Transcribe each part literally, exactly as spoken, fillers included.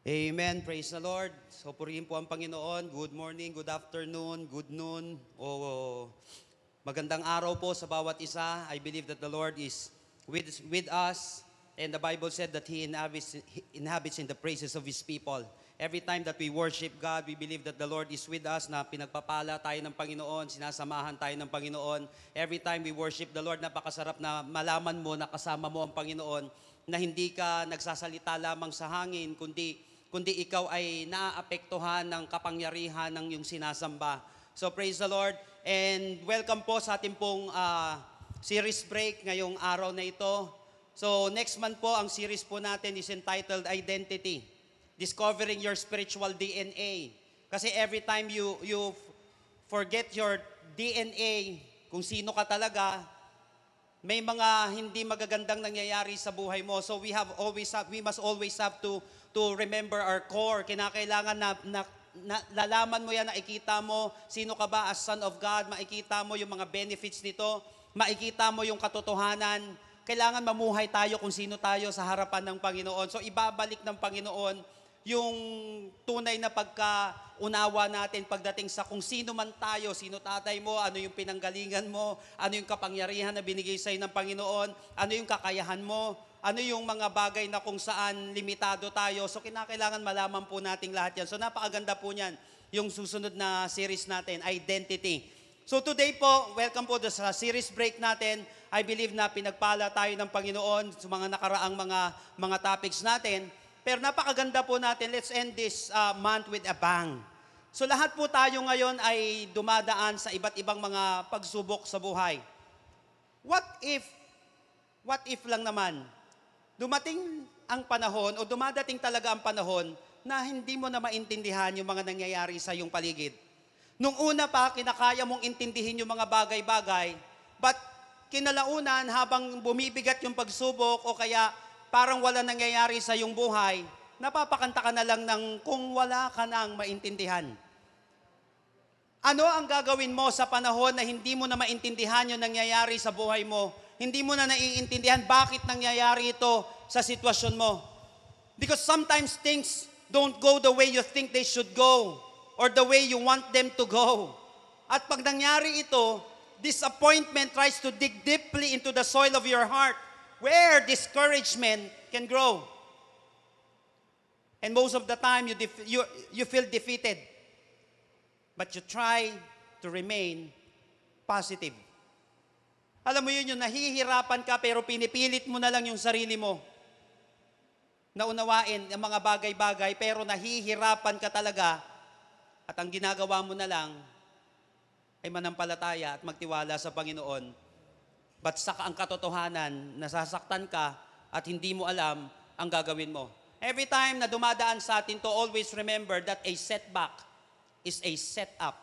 Amen. Praise the Lord. So purihin po ang Panginoon. Good morning, good afternoon, good noon, o magandang araw po sa bawat isa. I believe that the Lord is with, with us. And the Bible said that He inhabits, He inhabits in the praises of His people. Every time that we worship God, we believe that the Lord is with us, na pinagpapala tayo ng Panginoon, sinasamahan tayo ng Panginoon. Every time we worship the Lord, napakasarap na malaman mo na kasama mo ang Panginoon, na hindi ka nagsasalita lamang sa hangin, kundi kundi ikaw ay naaapektuhan ng kapangyarihan ng iyong sinasamba. So praise the Lord, and welcome po sa ating pong uh, series break ngayong araw na ito. So next month po, ang series po natin is entitled Identity, Discovering Your Spiritual D N A. Kasi every time you, you forget your D N A, kung sino ka talaga, may mga hindi magagandang nangyayari sa buhay mo. So we have always have, we must always have to to remember our core. Kinakailangan na, na, na lalaman mo yan, nakikita mo sino ka ba as son of God, makikita mo yung mga benefits nito, makikita mo yung katotohanan. Kailangan mamuhay tayo kung sino tayo sa harapan ng Panginoon. So ibabalik ng Panginoon yung tunay na pagkaunawa natin pagdating sa kung sino man tayo, sino tatay mo, ano yung pinanggalingan mo, ano yung kapangyarihan na binigay sa'yo ng Panginoon, ano yung kakayahan mo, ano yung mga bagay na kung saan limitado tayo. So kinakailangan malaman po natin lahat yan. So napakaganda po niyan, yung susunod na series natin, Identity. So today po, welcome po sa series break natin. I believe na pinagpala tayo ng Panginoon sa mga nakaraang mga, mga topics natin. Pero napakaganda po natin, let's end this uh, month with a bang. So lahat po tayo ngayon ay dumadaan sa iba't ibang mga pagsubok sa buhay. What if, what if lang naman, dumating ang panahon o dumadating talaga ang panahon na hindi mo na maintindihan yung mga nangyayari sa iyong paligid. Nung una pa, kinakaya mong intindihin yung mga bagay-bagay, but kinalaunan habang bumibigat yung pagsubok o kaya parang wala nangyayari sa iyong buhay, napapakanta ka na lang ng kung wala ka nang maintindihan. Ano ang gagawin mo sa panahon na hindi mo na maintindihan yung nangyayari sa buhay mo? Hindi mo na naiintindihan bakit nangyayari ito sa sitwasyon mo. Because sometimes things don't go the way you think they should go or the way you want them to go. At pag nangyari ito, disappointment tries to dig deeply into the soil of your heart where discouragement can grow. And most of the time, you, def- you, you feel defeated. But you try to remain positive. Alam mo yun, yung nahihirapan ka pero pinipilit mo na lang yung sarili mo na unawain ang mga bagay-bagay pero nahihirapan ka talaga at ang ginagawa mo na lang ay manampalataya at magtiwala sa Panginoon. But sa ang katotohanan, nasasaktan ka at hindi mo alam ang gagawin mo. Every time na dumadaan sa atin to, always remember that a setback is a setup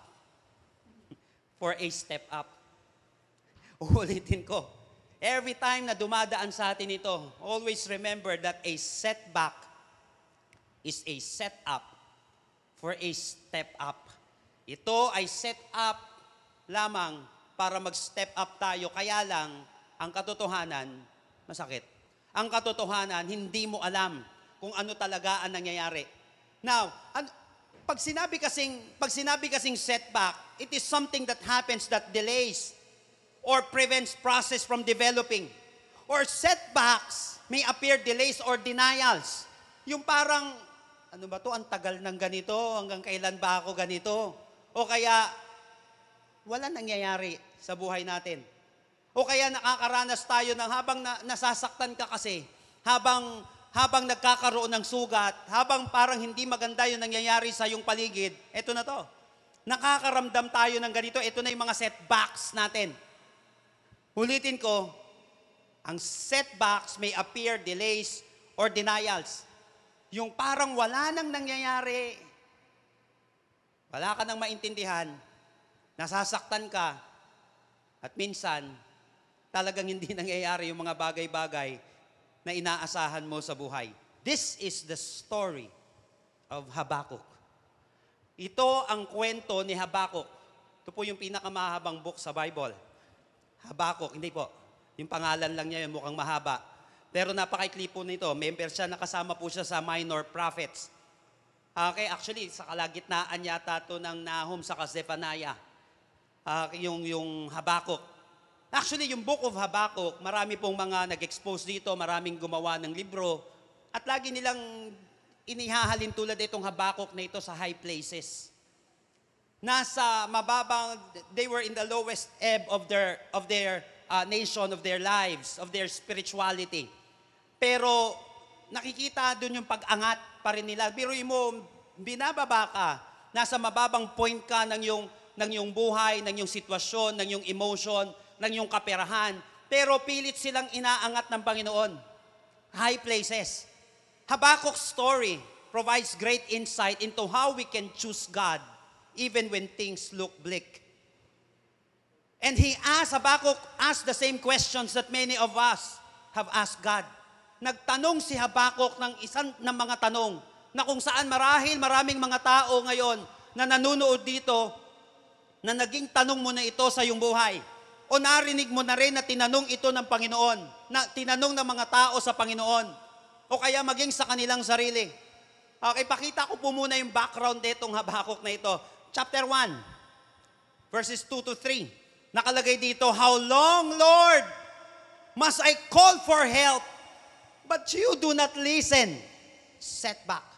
for a step up. Uulitin ko. Every time na dumadaan sa atin ito, always remember that a setback is a setup for a step up. Ito ay set up lamang para mag-step up tayo. Kaya lang, ang katotohanan, masakit. Ang katotohanan, hindi mo alam kung ano talaga ang nangyayari. Now, an- pag sinabi kasing, pag sinabi kasing setback, it is something that happens that delays or prevents process from developing. Or setbacks may appear delays or denials. Yung parang, ano ba to, ang tagal ng ganito, hanggang kailan ba ako ganito? O kaya, wala nangyayari sa buhay natin. O kaya nakakaranas tayo ng habang na, nasasaktan ka kasi, habang, habang nagkakaroon ng sugat, habang parang hindi maganda yung nangyayari sa iyong paligid, eto na to. Nakakaramdam tayo ng ganito, eto na yung mga setbacks natin. Ulitin ko, ang setbacks may appear delays or denials. Yung parang wala nang nangyayari, wala ka nang maintindihan, nasasaktan ka, at minsan, talagang hindi nangyayari yung mga bagay-bagay na inaasahan mo sa buhay. This is the story of Habakkuk. Ito ang kwento ni Habakkuk. Ito po yung pinakamahabang book sa Bible. Habakkuk, hindi po. Yung pangalan lang niya, yung mukhang mahaba. Pero napakaikli po nito. Member siya, nakasama po siya sa minor prophets. Okay, actually, sa kalagitnaan yata to ng Nahum sa Zephaniah. Uh, yung, yung Habakuk. Actually, yung Book of Habakuk, marami pong mga nag-expose dito, maraming gumawa ng libro, at lagi nilang inihahalin tulad itong Habakuk na ito sa high places. Nasa mababang, they were in the lowest ebb of their, of their uh, nation, of their lives, of their spirituality. Pero nakikita doon yung pag-angat pa rin nila. Pero mo, binababa ka, nasa mababang point ka ng yung, ng yung buhay, ng yung sitwasyon, ng yung emotion, ng yung kaperahan, pero pilit silang inaangat ng Panginoon. High places. Habakkuk's story provides great insight into how we can choose God even when things look bleak. And he asked, Habakkuk asked the same questions that many of us have asked God. Nagtanong si Habakkuk ng isang ng mga tanong na kung saan marahil maraming mga tao ngayon na nanunood dito na naging tanong mo na ito sa iyong buhay. O narinig mo na rin na tinanong ito ng Panginoon, na tinanong ng mga tao sa Panginoon, o kaya maging sa kanilang sarili. Okay, pakita ko po muna yung background nitong Habakuk na ito. Chapter one, verses two to three. Nakalagay dito, "How long, Lord, must I call for help, but you do not listen?" Setback.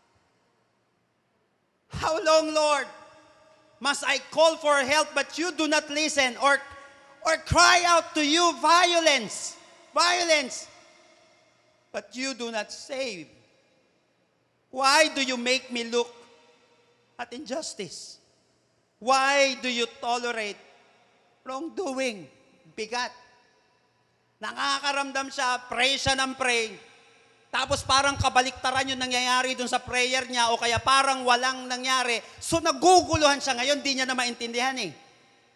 "How long, Lord, must I call for help, but you do not listen?" Or Or cry out to you violence, violence, but you do not save. Why do you make me look at injustice? Why do you tolerate wrongdoing? Bigat. Nakakaramdam siya, pray siya ng pray, tapos parang kabaliktaran yung nangyayari dun sa prayer niya, o kaya parang walang nangyari. So naguguluhan siya ngayon, di niya na maintindihan eh.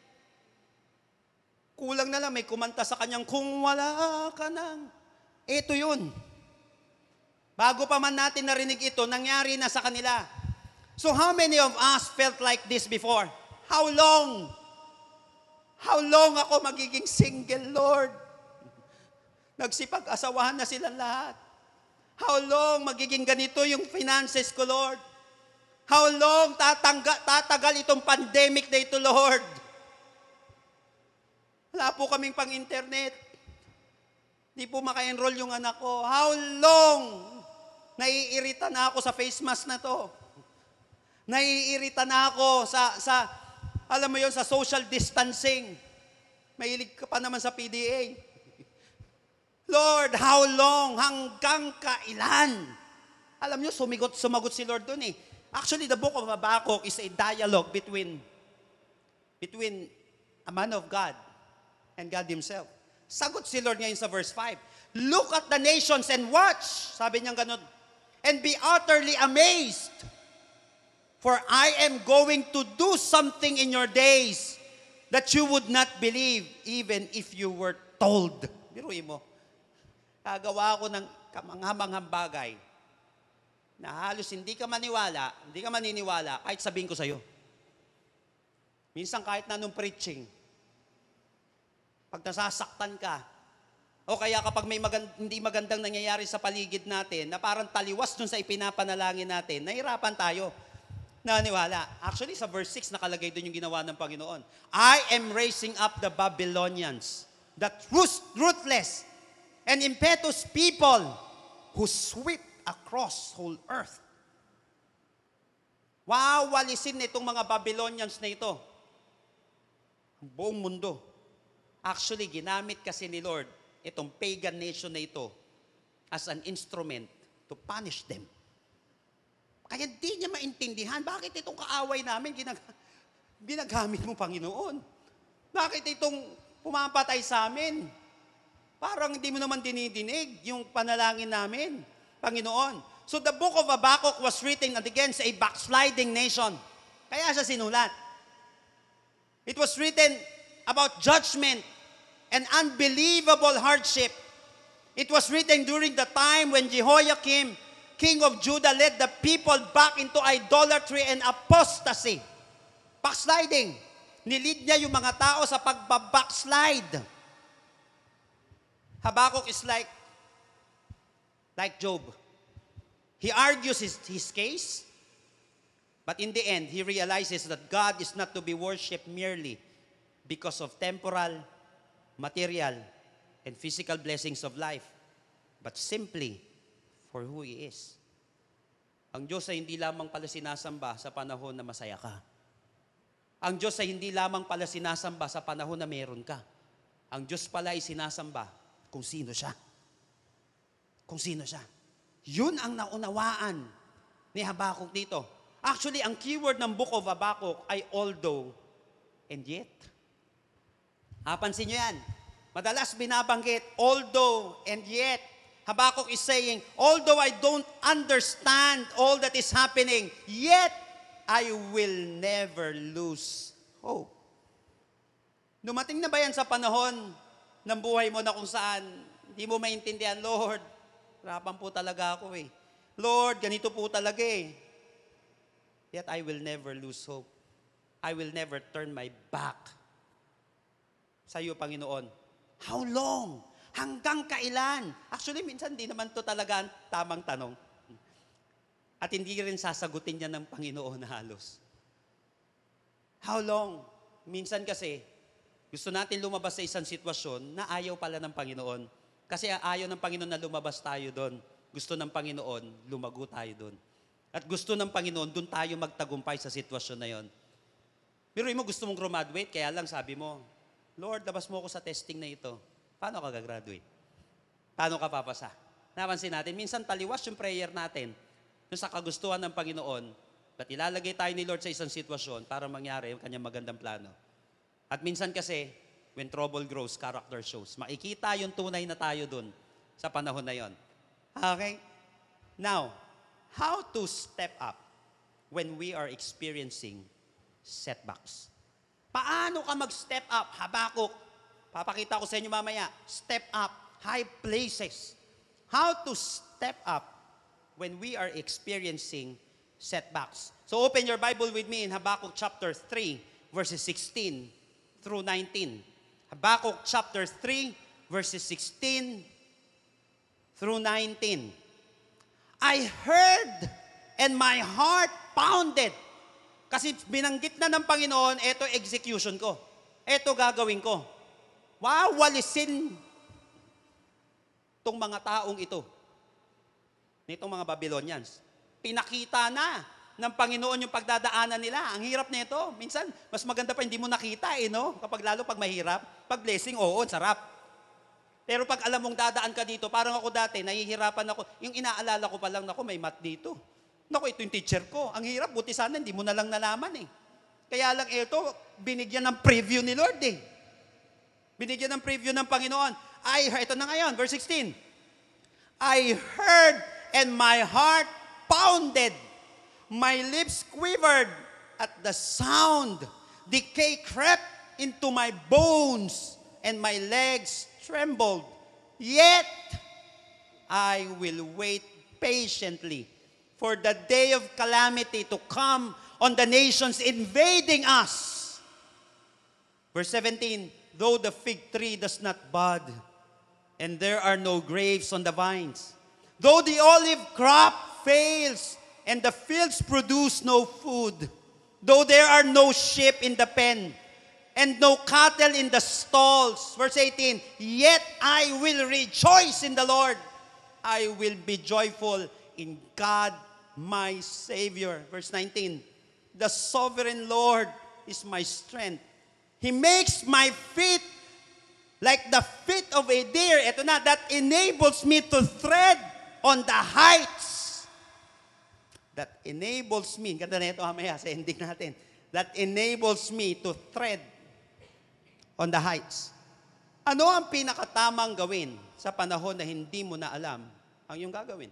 Kulang na lang, may kumanta sa kanyang, "Kung wala ka nang." Ito yun. Bago pa man natin narinig ito, nangyari na sa kanila. So how many of us felt like this before? How long? How long ako magiging single, Lord? Nagsipag-asawahan na silang lahat. How long magiging ganito yung finances ko, Lord? How long tatangga, tatagal itong pandemic na ito, Lord? Wala po kaming pang-internet. Di po maka-enroll yung anak ko. How long? Naiirita na ako sa face mask na to. Naiirita na ako sa, sa alam mo yon, sa social distancing. Mahilig ka pa naman sa P D A. Lord, how long? Hanggang kailan? Alam nyo, sumigot, sumagot si Lord dun eh. Actually, the book of Habakkuk is a dialogue between, between a man of God and God Himself. Sagot si Lord ngayon sa verse five. "Look at the nations and watch," sabi niya ganun, "and be utterly amazed. For I am going to do something in your days that you would not believe even if you were told." Biruin mo. Gagawa ako ng kamanghamanghang bagay na halos hindi ka maniwala, hindi ka maniniwala kahit sabihin ko sa'yo. Minsan kahit na nung preaching, pag nasasaktan ka, o kaya kapag may magand- hindi magandang nangyayari sa paligid natin, na parang taliwas dun sa ipinapanalangin natin, nahirapan tayo. Naniwala. Actually, sa verse six, nakalagay dun yung ginawa ng Panginoon. "I am raising up the Babylonians, that ruth- ruthless and impetuous people who sweep across whole earth." Wawalisin na itong mga Babylonians na ito. Ang buong mundo. Actually, ginamit kasi ni Lord itong pagan nation na ito as an instrument to punish them. Kaya di niya maintindihan, bakit itong kaaway namin ginag- ginagamit mo, Panginoon? Bakit itong pumapatay sa amin? Parang hindi mo naman dinidinig yung panalangin namin, Panginoon. So the book of Habakkuk was written against a backsliding nation. Kaya siya sinulat. It was written about judgment and unbelievable hardship. It was written during the time when Jehoiakim, king of Judah, led the people back into idolatry and apostasy. Backsliding. Nilid niya yung mga tao sa pagbabackslide. Habakkuk is like, like Job. He argues his, his case, But in the end, he realizes that God is not to be worshipped merely because of temporal, material, and physical blessings of life, but simply for who He is. Ang Diyos ay hindi lamang pala sinasamba sa panahon na masaya ka. Ang Diyos ay hindi lamang pala sinasamba sa panahon na meron ka. Ang Diyos pala ay sinasamba kung sino siya. Kung sino siya. Yun ang naunawaan ni Habakkuk dito. Actually, ang keyword ng book of Habakkuk ay although and yet. Hapansin nyo yan. Madalas binabanggit, although and yet. Habakkuk is saying, although I don't understand all that is happening, yet I will never lose hope. Dumating na ba yan sa panahon ng buhay mo na kung saan hindi mo maintindihan, Lord, hirapan po talaga ako eh. Lord, ganito po talaga eh. Yet I will never lose hope. I will never turn my back sa iyo, Panginoon. How long? Hanggang kailan? Actually, minsan di naman to talaga ang tamang tanong. At hindi rin sasagutin niya ng Panginoon na halos. How long? Minsan kasi, gusto natin lumabas sa isang sitwasyon na ayaw pala ng Panginoon. Kasi ayaw ng Panginoon na lumabas tayo doon. Gusto ng Panginoon, lumago tayo doon. At gusto ng Panginoon, doon tayo magtagumpay sa sitwasyon na yon. Pero mo gusto mong graduate, kaya lang sabi mo, Lord, labas mo ako sa testing na ito. Paano ka gagraduate? Paano ka papasa? Napansin natin, minsan taliwas yung prayer natin yung sa kagustuhan ng Panginoon, at ilalagay tayo ni Lord sa isang sitwasyon para mangyari yung kanyang magandang plano. At minsan kasi, when trouble grows, character shows. Makikita yung tunay na tayo dun sa panahon na yon. Okay? Now, how to step up when we are experiencing setbacks? Paano ka mag-step up? Habakkuk, papakita ko sa inyo mamaya. Step up, high places. How to step up when we are experiencing setbacks. So open your Bible with me in Habakkuk chapter three, verses sixteen through nineteen. Habakkuk chapter three, verses sixteen through nineteen. I heard and my heart pounded. Kasi binanggit na ng Panginoon, eto execution ko. Eto gagawin ko. Wawalisin itong mga taong ito. Nitong mga Babylonians. Pinakita na ng Panginoon yung pagdadaanan nila. Ang hirap nito. Minsan, mas maganda pa hindi mo nakita eh, no? Kapag lalo pag mahirap, pag blessing, oo, sarap. Pero pag alam mong dadaan ka dito, parang ako dati, nahihirapan ako. Yung inaalala ko pa lang, naku, may math dito. Naku, ito yung teacher ko. Ang hirap, buti sana, hindi mo na lang nalaman eh. Kaya lang ito, binigyan ng preview ni Lord eh. Binigyan ng preview ng Panginoon. I heard, ito na ngayon, verse sixteen. I heard and my heart pounded. My lips quivered at the sound. Decay crept into my bones and my legs trembled. Yet, I will wait patiently for the day of calamity to come on the nations invading us. Verse seventeen, though the fig tree does not bud, and there are no grapes on the vines, though the olive crop fails, and the fields produce no food, though there are no sheep in the pen, and no cattle in the stalls. Verse eighteen, yet I will rejoice in the Lord. I will be joyful in God, my Savior. Verse nineteen, the sovereign Lord is my strength. He makes my feet like the feet of a deer. Ito na, that enables me to tread on the heights. That enables me, ganda na ito mamaya sa ending natin, that enables me to tread on the heights. Ano ang pinakatamang gawin sa panahon na hindi mo na alam ang iyong gagawin?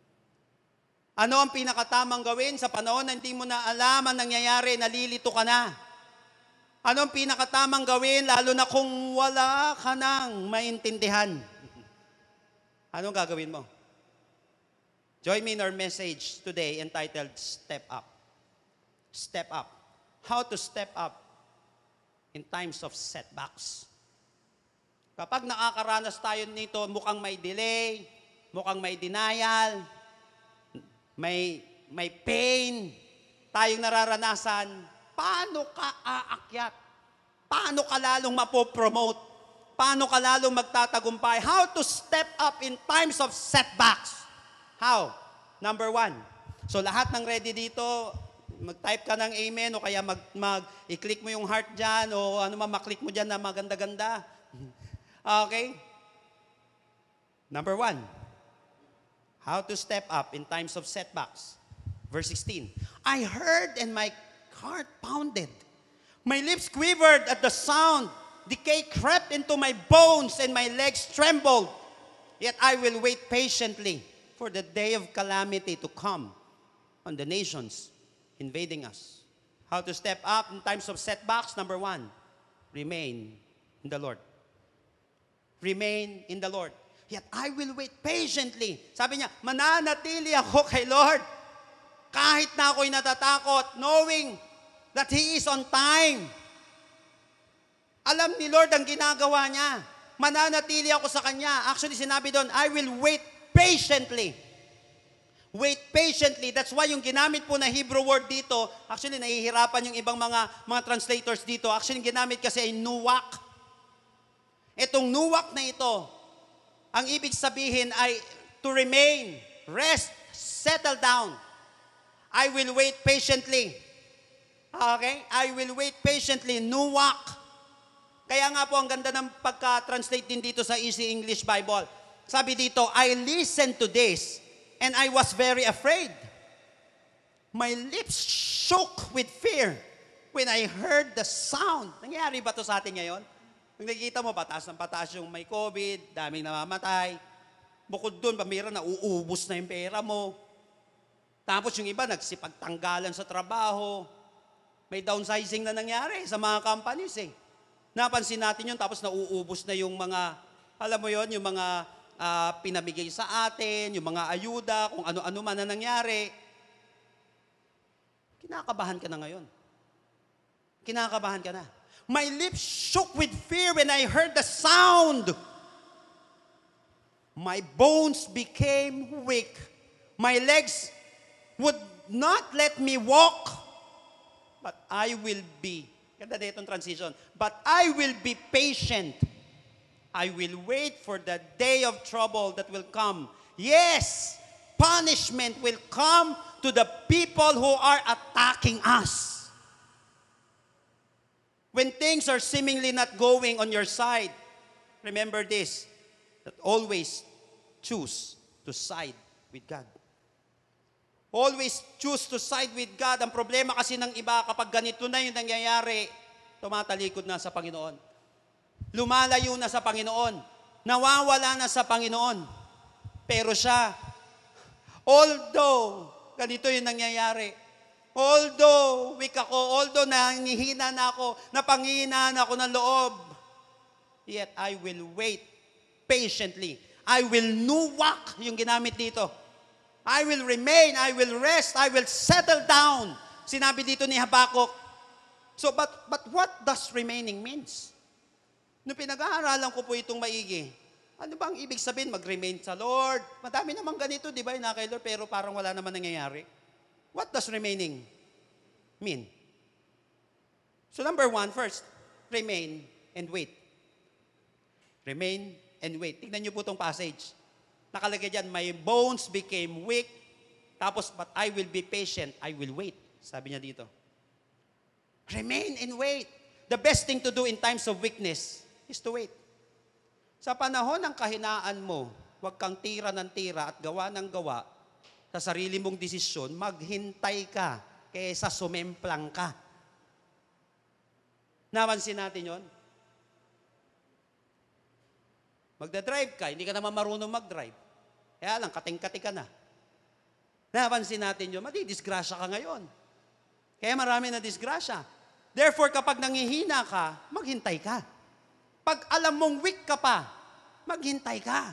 Ano ang pinakatamang gawin sa panahon na hindi mo na alam ang nangyayari, nalilito ka na? Ano ang pinakatamang gawin lalo na kung wala ka nang maintindihan? Anong gagawin mo? Join me in our message today entitled Step Up. Step Up. How to step up in times of setbacks. Kapag nakakaranas tayo nito, mukhang may delay, mukhang may denial, may, may pain, tayong nararanasan, paano ka aakyat? Paano ka lalong mapopromote? Paano ka lalong magtatagumpay? How to step up in times of setbacks? How? Number one. So lahat ng ready dito, mag-type ka ng amen o kaya mag, mag i-click mo yung heart dyan o ano man, maklik mo dyan na maganda-ganda. Okay? Number one. How to step up in times of setbacks. Verse sixteen. I heard and my heart pounded. My lips quivered at the sound. Decay crept into my bones and my legs trembled. Yet I will wait patiently for the day of calamity to come on the nations invading us. How to step up in times of setbacks? Number one, remain in the Lord. Remain in the Lord. Yet I will wait patiently. Sabi niya, mananatili ako kay Lord. Kahit na ako'y natatakot, knowing that He is on time. Alam ni Lord ang ginagawa niya. Mananatili ako sa Kanya. Actually, sinabi doon, I will wait patiently. Wait patiently. That's why yung ginamit po na Hebrew word dito, actually, nahihirapan yung ibang mga mga translators dito. Actually, yung ginamit kasi ay nuwak. Itong nuwak na ito, ang ibig sabihin ay to remain, rest, settle down. I will wait patiently. Okay? I will wait patiently. Nuwak. Kaya nga po, ang ganda ng pagka-translate din dito sa Easy English Bible. Sabi dito, I listened to this and I was very afraid. My lips shook with fear when I heard the sound. Nangyayari ba ito sa atin ngayon? Kung nakikita mo, pataas ng pataas yung may COVID, daming namamatay. Bukod doon, pamira na uubos na yung pera mo. Tapos yung iba, nagsipagtanggalan sa trabaho. May downsizing na nangyari sa mga companies eh. Napansin natin yun, tapos nauubos na yung mga, alam mo yon, yung mga uh, pinamigay sa atin, yung mga ayuda, kung ano-ano man na nangyari. Kinakabahan ka na ngayon. Kinakabahan ka na. My lips shook with fear when I heard the sound. My bones became weak. My legs would not let me walk. But I will be Ganda na itong transition. But I will be patient. I will wait for the day of trouble that will come. Yes, punishment will come to the people who are attacking us. When things are seemingly not going on your side, remember this, that always choose to side with God. Always choose to side with God. Ang problema kasi ng iba, kapag ganito na yung nangyayari, tumatalikod na sa Panginoon. Lumalayo na sa Panginoon. Nawawala na sa Panginoon. Pero siya, although ganito yung nangyayari, although weak ako, although nangihina na ako, napanghihinaan ako ng loob, yet I will wait patiently. I will nuwak yung ginamit dito. I will remain, I will rest, I will settle down. Sinabi dito ni Habakuk. So, but, but what does remaining means? Nung pinag-aaralan ko po itong maigi, ano bang ibig sabihin? Mag-remain sa Lord. Madami naman ganito, di ba, na kay Lord, pero parang wala naman nangyayari. What does remaining mean? So, number one, first, remain and wait. Remain and wait. Tignan niyo po itong passage. Nakalagay dyan, my bones became weak, tapos, but I will be patient, I will wait. Sabi niya dito. Remain and wait. The best thing to do in times of weakness is to wait. Sa panahon ng kahinaan mo, huwag kang tira ng tira at gawa ng gawa sa sarili mong desisyon, maghintay ka kaysa sumemplang ka. Napansin natin yon? Magdadrive ka, hindi ka naman marunong mag-drive. Kaya lang, kating-kati ka na. Napansin natin yun, madidisgrasya ka ngayon. Kaya marami na disgrasya. Therefore, kapag nangihina ka, maghintay ka. Pag alam mong weak ka pa, maghintay ka.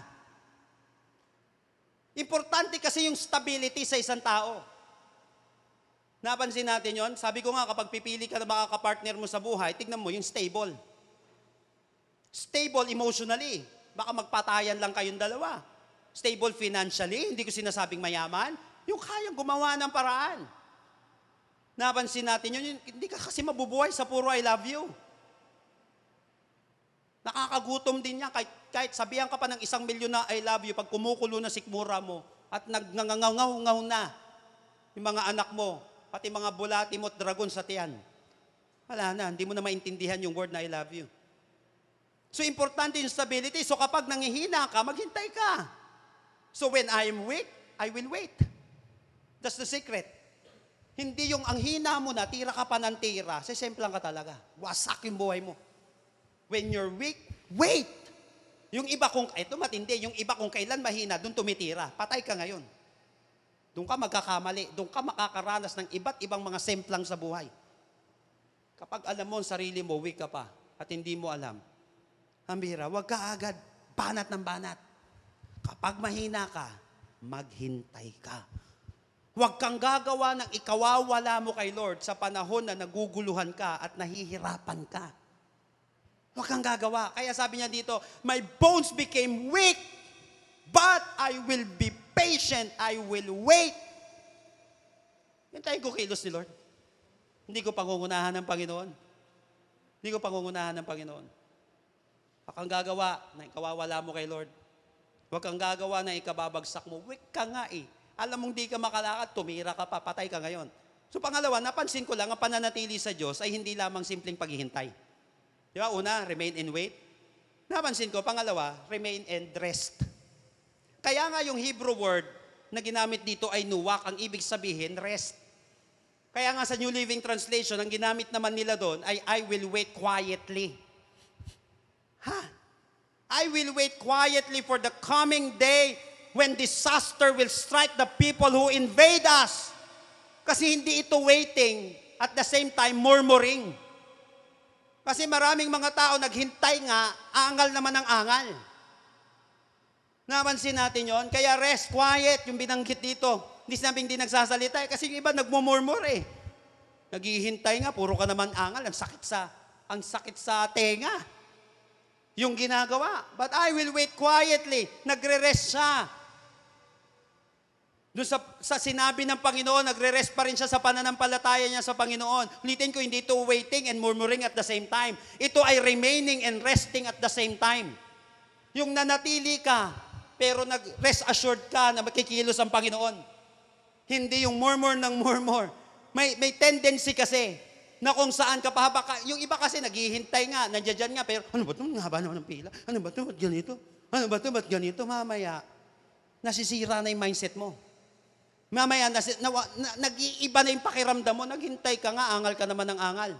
Importante kasi yung stability sa isang tao. Napansin natin yon? Sabi ko nga, kapag pipili ka na makakapartner mo sa buhay, tignan mo yung stable. Stable emotionally. Baka magpatayan lang kayong dalawa. Stable financially, hindi ko sinasabing mayaman, yung kayang gumawa ng paraan. Napansin natin yun, hindi ka kasi mabubuhay sa puro I love you. Nakakagutom din yan. Kahit, kahit sabihan ka pa ng isang milyon na I love you, pag kumukulo na sikmura mo, at nagngangangaw-ngaw na yung mga anak mo, pati mga bulati mo at dragon sa tiyan. Wala na, hindi mo na maintindihan yung word na I love you. So, importante yung stability. So, kapag nangihina ka, maghintay ka. So, when I am weak, I will wait. That's the secret. Hindi yung ang hina mo na, tira ka pa ng tira, sisemplang ka talaga. Wasak yung buhay mo. When you're weak, wait. Yung iba kung, ito matindi, yung iba kung kailan mahina, doon tumitira. Patay ka ngayon. Doon ka magkakamali. Doon ka makakaranas ng iba't ibang mga semplang sa buhay. Kapag alam mo ang sarili mo, weak ka pa, at hindi mo alam, ambira, wag ka agad, banat ng banat. Kapag mahina ka, maghintay ka. Huwag kang gagawa ng ikawawala mo kay Lord sa panahon na naguguluhan ka at nahihirapan ka. Huwag kang gagawa. Kaya sabi niya dito, my bones became weak, but I will be patient. I will wait. Hintayin ko kilos ni Lord. Hindi ko pangungunahan ng Panginoon. Hindi ko pangungunahan ng Panginoon. Huwag kang gagawa na ikawawala mo kay Lord. Huwag kang gagawa na ikababagsak mo. Weak ka nga eh. Alam mong di ka makalakad, tumira ka pa, patay ka ngayon. So pangalawa, napansin ko lang, ang pananatili sa Diyos ay hindi lamang simpleng paghihintay. Di ba? Una, remain and wait. Napansin ko, pangalawa, remain and rest. Kaya nga yung Hebrew word na ginamit dito ay nuwak, ang ibig sabihin, rest. Kaya nga sa New Living Translation, ang ginamit naman nila doon ay I will wait quietly. Ha? I will wait quietly for the coming day when disaster will strike the people who invade us. Kasi hindi ito waiting, at the same time, murmuring. Kasi maraming mga tao naghintay nga, angal naman ang angal. Napansin natin yon. Kaya rest, quiet, yung binanggit dito. Hindi sinabing di nagsasalita, eh, kasi yung iba nagmumurmur eh. Naghihintay nga, puro ka naman angal, ang sakit sa, ang sakit sa tenga. Yung ginagawa. But I will wait quietly. Nagre-rest siya. Doon sa, sa sinabi ng Panginoon, nagre-rest pa rin siya sa pananampalataya niya sa Panginoon. Ulitin ko, hindi ito waiting and murmuring at the same time. Ito ay remaining and resting at the same time. Yung nanatili ka, pero nag-rest assured ka na makikilos ang Panginoon. Hindi yung murmur ng murmur. May, may tendency kasi, na kung saan ka pa haba ka. Yung iba kasi naghihintay nga, nandiyan nga, pero ano ba ito? Haba naman ng pila. Ano ba ito? Ba't ganito? Ano ba ito? Ba't ganito? Mamaya, nasisira na yung mindset mo. Mamaya, nasi, na, na, nag-iiba na yung pakiramdam mo. Naghintay ka nga, angal ka naman ng angal.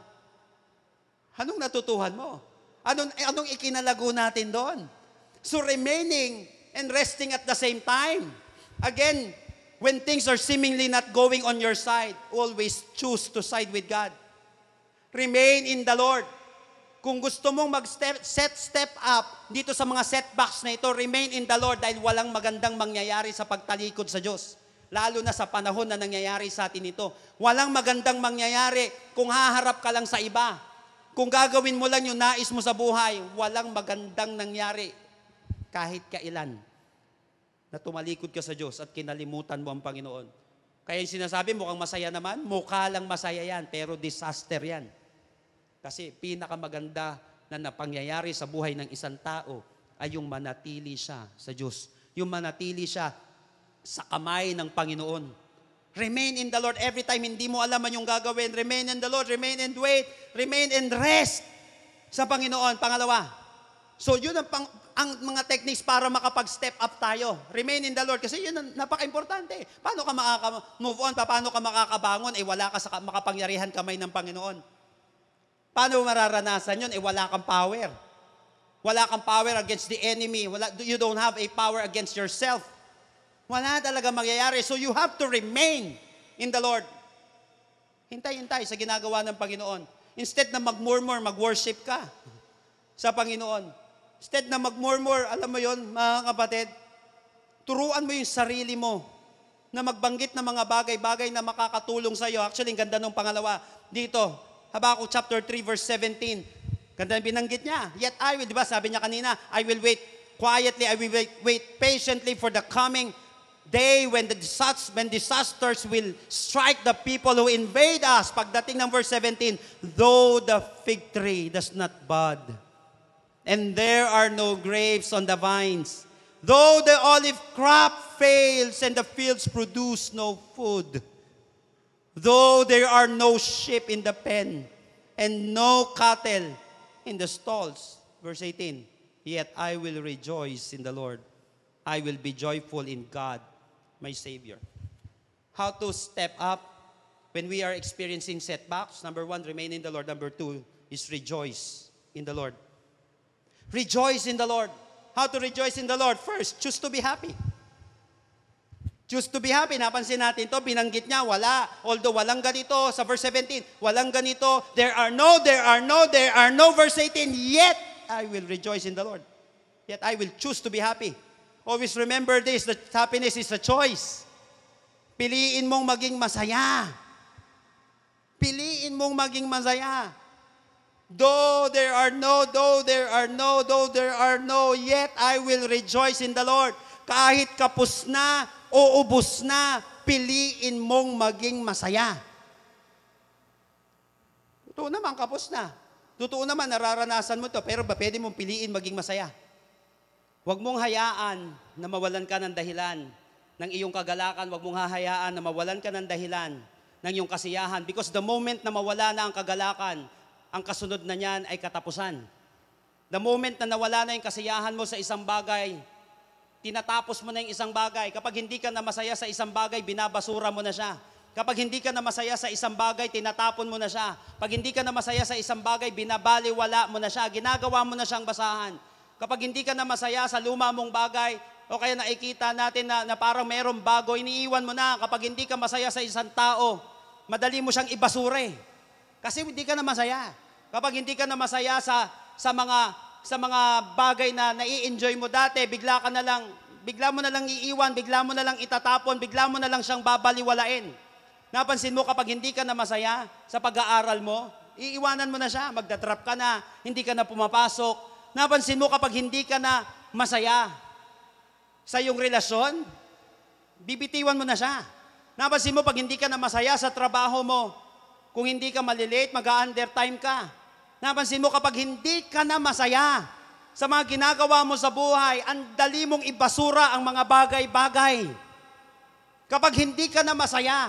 Anong natutuhan mo? Anong, anong ikinalago natin doon? So remaining and resting at the same time. Again, when things are seemingly not going on your side, always choose to side with God. Remain in the Lord. Kung gusto mong mag-step, set step up dito sa mga setbacks na ito, remain in the Lord dahil walang magandang mangyayari sa pagtalikod sa Diyos. Lalo na sa panahon na nangyayari sa atin ito. Walang magandang mangyayari kung haharap ka lang sa iba. Kung gagawin mo lang yung nais mo sa buhay, walang magandang nangyari kahit kailan na tumalikod ka sa Diyos at kinalimutan mo ang Panginoon. Kaya yung sinasabi, mukhang masaya naman, mukha lang masaya yan, pero disaster yan. Kasi pinakamaganda na napangyayari sa buhay ng isang tao ay yung manatili siya sa Diyos. Yung manatili siya sa kamay ng Panginoon. Remain in the Lord every time hindi mo alam man yung gagawin. Remain in the Lord, remain and wait, remain and rest sa Panginoon. Pangalawa. So yun ang, pang, ang mga techniques para makapag-step up tayo. Remain in the Lord kasi yun ang napaka-importante. Paano ka makaka-move on? Paano ka makakabangon? Eh wala ka sa makapangyarihan kamay ng Panginoon. Paano mararanasan yun? Eh wala kang power. Wala kang power against the enemy. Wala, you don't have a power against yourself. Wala talaga mangyayari. So you have to remain in the Lord. Hintay-hintay sa ginagawa ng Panginoon. Instead na mag-murmur, mag-worship ka sa Panginoon. Instead na mag-murmur, alam mo yon mga kapatid, turuan mo yung sarili mo na magbanggit ng mga bagay-bagay na makakatulong sa iyo. Actually, ang ganda ng pangalawa dito. Habakkuk chapter three verse seventeen. Ganda yung binanggit niya. Yet I will, di ba sabi niya kanina, I will wait quietly, I will wait, wait patiently for the coming day when the disasters, when disasters will strike the people who invade us. Pagdating ng verse seventeen, though the fig tree does not bud, and there are no grapes on the vines, though the olive crop fails and the fields produce no food, though there are no sheep in the pen and no cattle in the stalls. Verse eighteen, yet I will rejoice in the Lord. I will be joyful in God, my Savior. How to step up when we are experiencing setbacks? Number one, remain in the Lord. Number two is rejoice in the Lord. Rejoice in the Lord. How to rejoice in the Lord? First, choose to be happy. Choose to be happy. Napansin natin to, binanggit niya, wala. Although walang ganito, sa verse seventeen, walang ganito, there are no, there are no, there are no, verse eighteen, yet I will rejoice in the Lord. Yet I will choose to be happy. Always remember this, that happiness is a choice. Piliin mong maging masaya. Piliin mong maging masaya. Though there are no, though there are no, though there are no, yet I will rejoice in the Lord. Kahit kapos na o ubos na, piliin mong maging masaya. Totoo naman, kapos na. Totoo naman, nararanasan mo to, pero ba pwede mong piliin maging masaya? Huwag mong hayaan na mawalan ka ng dahilan ng iyong kagalakan. Huwag mong hahayaan na mawalan ka ng dahilan ng iyong kasiyahan. Because the moment na mawala na ang kagalakan, ang kasunod na niyan ay katapusan. The moment na nawala na yung kasiyahan mo sa isang bagay, tinatapos mo na yung isang bagay. Kapag hindi ka na masaya sa isang bagay, binabasura mo na siya. Kapag hindi ka na masaya sa isang bagay, tinatapon mo na siya. Pag hindi ka na masaya sa isang bagay, binabaliwala mo na siya. Ginagawa mo na siyang basahan. Kapag hindi ka na masaya sa luma mong bagay, o kaya nakikita natin na, na parang merong bago, iniiwan mo na. Kapag hindi ka masaya sa isang tao, madali mo siyang ibasura eh. Kasi hindi ka na masaya. Kapag hindi ka na masaya sa, sa, mga, sa mga bagay na nai-enjoy mo dati, bigla ka na lang, bigla mo na lang iiwan, bigla mo na lang itatapon, bigla mo na lang siyang babaliwalain. Napansin mo kapag hindi ka na masaya sa pag-aaral mo, iiwanan mo na siya, magdadrap ka na, hindi ka na pumapasok. Napansin mo kapag hindi ka na masaya sa iyong relasyon, bibitiwan mo na siya. Napansin mo pag hindi ka na masaya sa trabaho mo, kung hindi ka malilate, mag-a-undertime ka. Napansin mo kapag hindi ka na masaya sa mga ginagawa mo sa buhay, ang dali mong ibasura ang mga bagay-bagay. Kapag hindi ka na masaya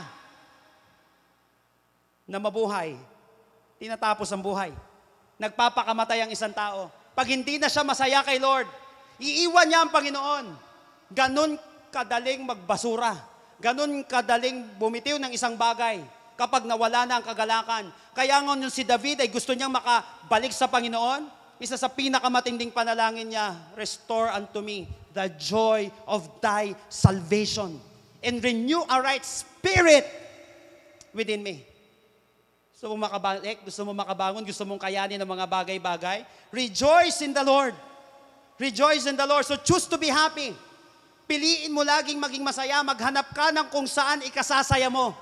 na mabuhay, tinatapos ang buhay. Nagpapakamatay ang isang tao. Pag hindi na siya masaya kay Lord, iiwan niya ang Panginoon. Ganon kadaling magbasura. Ganon kadaling bumitiw ng isang bagay kapag nawala na ang kagalakan. Kaya nga si David ay gusto niyang makabalik sa Panginoon. Isa sa pinakamatinding panalangin niya, restore unto me the joy of thy salvation and renew a right spirit within me. Gusto mong makabalik, gusto mong makabangon, gusto mong kayanin ng mga bagay-bagay, rejoice in the Lord. Rejoice in the Lord. So choose to be happy. Piliin mo laging maging masaya, maghanap ka ng kung saan ikasasaya mo.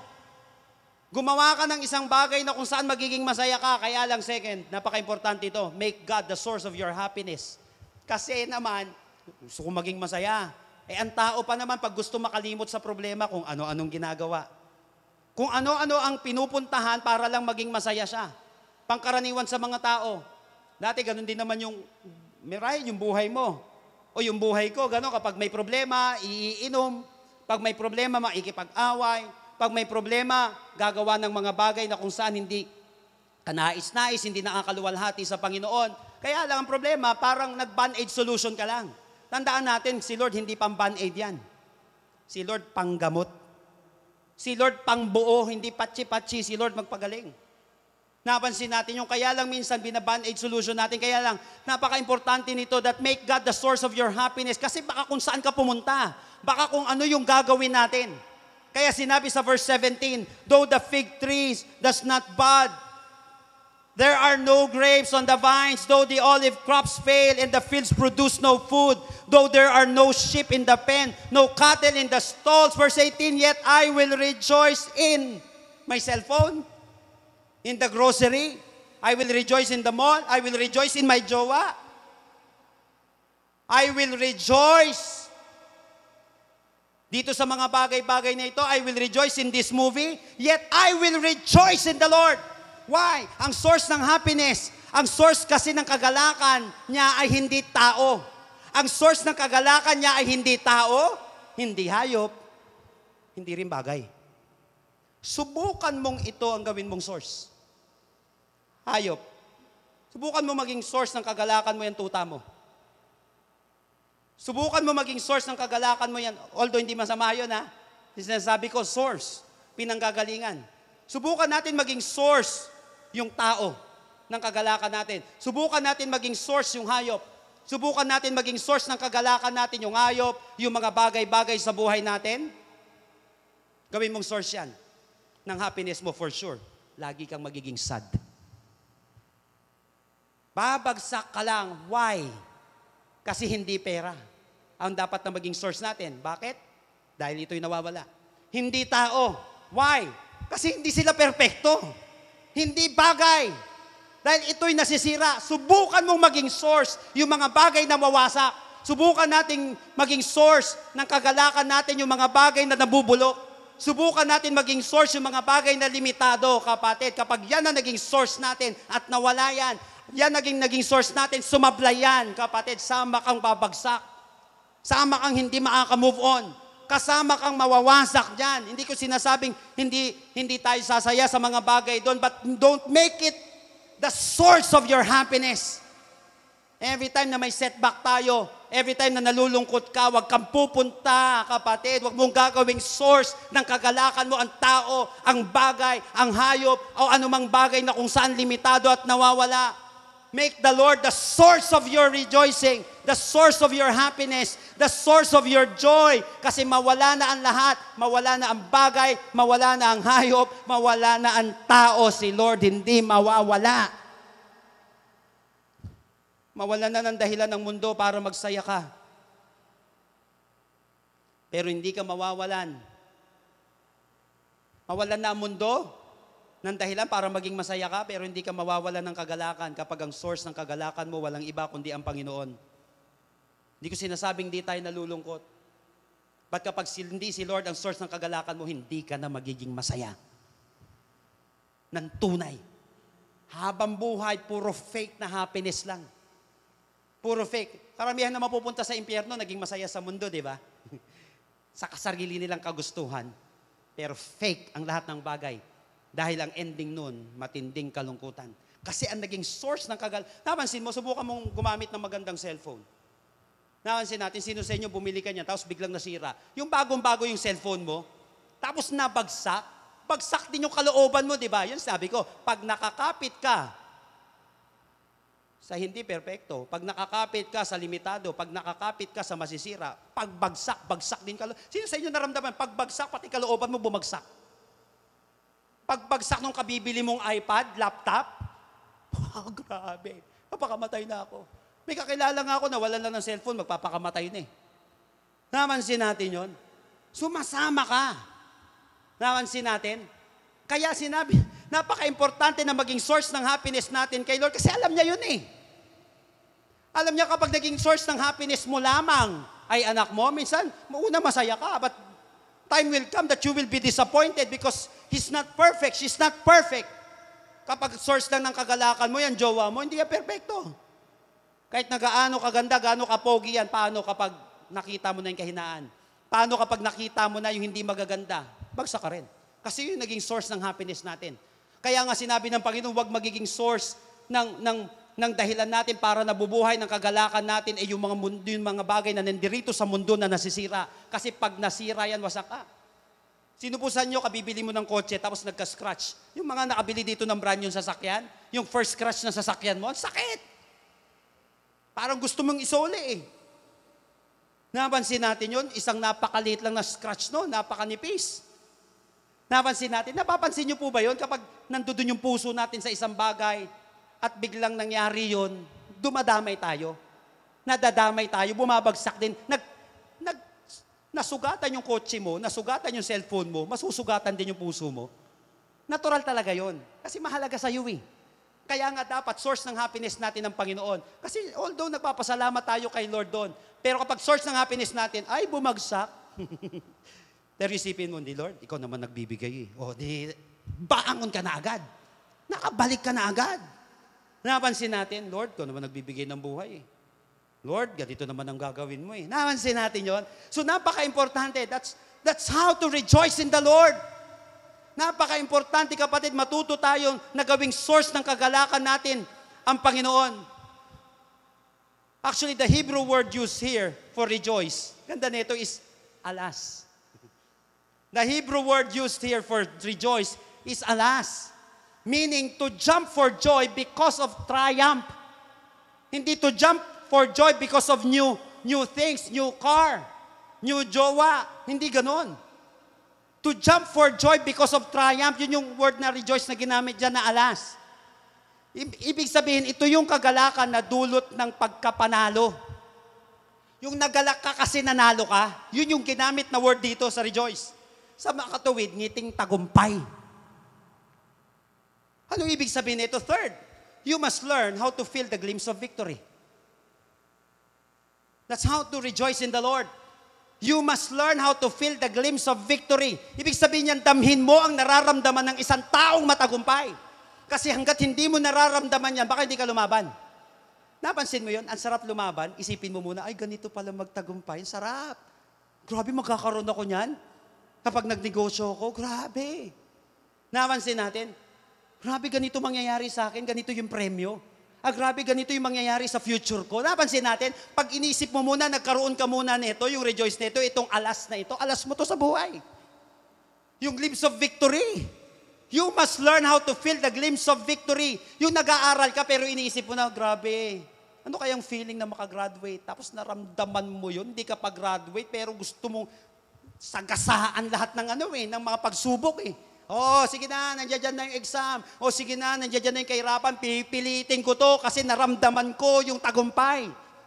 Gumawa ka ng isang bagay na kung saan magiging masaya ka. Kaya lang second, napaka-importante ito, make God the source of your happiness. Kasi naman, gusto kong maging masaya. Eh ang tao pa naman pag gusto makalimot sa problema kung ano-anong ginagawa. Kung ano-ano ang pinupuntahan para lang maging masaya siya. Pangkaraniwan sa mga tao. Dati ganun din naman yung, Miray, yung buhay mo. O yung buhay ko, gano'n, kapag may problema, iinom. Pag may problema, makikipag-away. Pag may problema, gagawa ng mga bagay na kung saan hindi kanais-nais, hindi nakakaluwalhati sa Panginoon. Kaya lang ang problema, parang nag-band-aid solution ka lang. Tandaan natin, si Lord hindi pang band-aid yan. Si Lord panggamot. Si Lord pangbuo, hindi patsi-patsi. Si Lord magpagaling. Napansin natin yung kaya lang minsan binaband-aid solution natin. Kaya lang, napaka-importante nito that make God the source of your happiness. Kasi baka kung saan ka pumunta. Baka kung ano yung gagawin natin. Kaya sinabi sa verse seventeen, though the fig trees does not bud, there are no grapes on the vines, though the olive crops fail and the fields produce no food, though there are no sheep in the pen, no cattle in the stalls. Verse eighteen, yet I will rejoice in my cell phone, in the grocery. I will rejoice in the mall. I will rejoice in my jowa. I will rejoice Dito sa mga bagay-bagay na ito, I will rejoice in this movie, yet I will rejoice in the Lord. Why? Ang source ng happiness, ang source kasi ng kagalakan niya ay hindi tao. Ang source ng kagalakan niya ay hindi tao, hindi hayop, hindi rin bagay. Subukan mong ito ang gawin mong source. Hayop. Subukan mo maging source ng kagalakan mo yan tuta mo. Subukan mo maging source ng kagalakan mo yan. Although hindi masama yun, ha? Sinasabi ko, source, pinanggagalingan. Subukan natin maging source yung tao ng kagalakan natin. Subukan natin maging source yung hayop. Subukan natin maging source ng kagalakan natin yung hayop, yung mga bagay-bagay sa buhay natin. Gawin mong source yan ng happiness mo for sure. Lagi kang magiging sad. Babagsak ka lang. Why? Kasi hindi pera ang dapat na maging source natin. Bakit? Dahil ito'y nawawala. Hindi tao. Why? Kasi hindi sila perpekto. Hindi bagay. Dahil ito'y nasisira. Subukan mong maging source yung mga bagay na mawasak. Subukan nating maging source ng kagalakan natin yung mga bagay na nabubulok. Subukan natin maging source yung mga bagay na limitado, kapatid. Kapag yan ang naging source natin at nawala yan, yan naging naging source natin, sumablay yan, kapatid. Sama kang babagsak. Sama kang hindi makaka-move on. Kasama kang mawawasak dyan. Hindi ko sinasabing hindi, hindi tayo sasaya sa mga bagay doon, but don't make it the source of your happiness. Every time na may setback tayo, every time na nalulungkot ka, huwag kang pupunta, kapatid. Huwag mong gagawing source ng kagalakan mo ang tao, ang bagay, ang hayop, o anumang bagay na kung saan limitado at nawawala. Make the Lord the source of your rejoicing, the source of your happiness, the source of your joy. Kasi mawala na ang lahat, mawala na ang bagay, mawala na ang hayop, mawala na ang tao. Si Lord hindi mawawala. Mawala na ng dahilan ng mundo para magsaya ka. Pero hindi ka mawawalan. Mawalan na ang mundo ng dahilan para maging masaya ka, pero hindi ka mawawalan ng kagalakan kapag ang source ng kagalakan mo walang iba kundi ang Panginoon. Hindi ko sinasabing di tayo nalulungkot. But kapag hindi si Lord ang source ng kagalakan mo, hindi ka na magiging masaya. Ng tunay. Habang buhay, puro fake na happiness lang. Puro fake. Karamihan na mapupunta sa impyerno, naging masaya sa mundo, di ba? Sa kasarili nilang kagustuhan. Pero fake ang lahat ng bagay. Dahil ang ending nun, matinding kalungkutan. Kasi ang naging source ng kagal... Napansin mo, subukan mong gumamit ng magandang cellphone. Napansin natin, sino sa inyo bumili ka niya, tapos biglang nasira. Yung bagong-bago yung cellphone mo, tapos nabagsak, bagsak din yung kalooban mo, di ba? Yan sabi ko, pag nakakapit ka sa hindi perpekto, pag nakakapit ka sa limitado, pag nakakapit ka sa masisira, pag bagsak, bagsak din kalooban. Sino sa inyo naramdaman, pag bagsak, pati kalooban mo bumagsak? Pagbagsak nung kabibili mong iPad, laptop, oh, grabe, papakamatay na ako. May kakilala nga ako na wala na ng cellphone, magpapakamatay na eh. Namansin natin yon. Sumasama ka. Namansin natin. Kaya sinabi, napaka-importante na maging source ng happiness natin kay Lord kasi alam niya yun eh. Alam niya kapag naging source ng happiness mo lamang ay anak mo, minsan, una masaya ka, but time will come that you will be disappointed because he's not perfect, she's not perfect. Kapag source lang ng kagalakan mo yan, jowa mo, hindi yan perfecto. Kahit na gaano kaganda, gaano kapogi yan, paano kapag nakita mo na yung kahinaan? Paano kapag nakita mo na yung hindi magaganda? Bagsak ka rin. Kasi yun yung naging source ng happiness natin. Kaya nga sinabi ng Panginoon, huwag magiging source ng, ng, ng dahilan natin para nabubuhay ng kagalakan natin ay yung mga, mundo, yung mga bagay na nandirito sa mundo na nasisira. Kasi pag nasira yan, wasak ka. Sino po sa inyo, kabibili mo ng kotse tapos nagka-scratch? Yung mga nakabili dito ng brand yung sasakyan, yung first scratch na sasakyan mo, sakit. Parang gusto mong isole eh. Napansin natin yun, isang napakaliit lang na scratch no, napakanipis. Napansin natin, napapansin niyo po ba yun kapag nandoon yung puso natin sa isang bagay at biglang nangyari yun, dumadamay tayo. Nadadamay tayo, bumabagsak din. Nag, nag, nasugatan yung kotse mo, nasugatan yung cellphone mo, masusugatan din yung puso mo. Natural talaga yon. Kasi mahalaga sa iyo eh. Kaya nga dapat source ng happiness natin ng Panginoon. Kasi although nagpapasalamat tayo kay Lord doon, pero kapag source ng happiness natin ay bumagsak, Pero isipin mo, di Lord, ikaw naman nagbibigay eh. O di, baangon ka na agad. Nakabalik ka na agad. Napansin natin, Lord, ikaw naman nagbibigay ng buhay eh. Lord, ganito naman ang gagawin mo eh. Napansin natin yon. So napaka-importante. That's, that's how to rejoice in the Lord. Napaka-importante kapatid, matuto tayong nagawing source ng kagalakan natin ang Panginoon. Actually, the Hebrew word used here for rejoice, ganda nito is alas. The Hebrew word used here for rejoice is alas. Meaning to jump for joy because of triumph. Hindi to jump for joy because of new new things, new car, new jowa. Hindi ganon. To jump for joy because of triumph, yun yung word na rejoice na ginamit dyan na alas. Ibig sabihin, ito yung kagalakan na dulot ng pagkapanalo. Yung nagalak ka kasi nanalo ka, yun yung ginamit na word dito sa rejoice. Sa makatuwid, ngiting tagumpay. Ano ibig sabihin nito? Third, you must learn how to feel the glimpse of victory. That's how to rejoice in the Lord. You must learn how to feel the glimpse of victory. Ibig sabihin yan, damhin mo ang nararamdaman ng isang taong matagumpay. Kasi hanggat hindi mo nararamdaman yan, baka hindi ka lumaban. Napansin mo yun? Ang sarap lumaban. Isipin mo muna, ay ganito pala magtagumpay. Ang sarap. Grabe, magkakaroon ako niyan. Kapag nagnegosyo ko, grabe. Napansin natin, grabe, ganito mangyayari sa akin, ganito yung premyo. Ah, grabe, ganito yung mangyayari sa future ko. Napansin natin, pag inisip mo muna, nagkaroon ka muna nito, yung rejoice nito, itong alas na ito, alas mo to sa buhay. Yung glimpse of victory. You must learn how to feel the glimpse of victory. Yung nag-aaral ka, pero iniisip mo na, grabe, ano kayang feeling na makagraduate? Tapos naramdaman mo yun, hindi ka pa-graduate, pero gusto mong sagasaan lahat ng ano eh, ng mga pagsubok eh. Oh, sige na, nandiyan na yung exam. Oh, sige na, nandiyan na yung kahirapan. Pipilitin ko to kasi naramdaman ko yung tagumpay.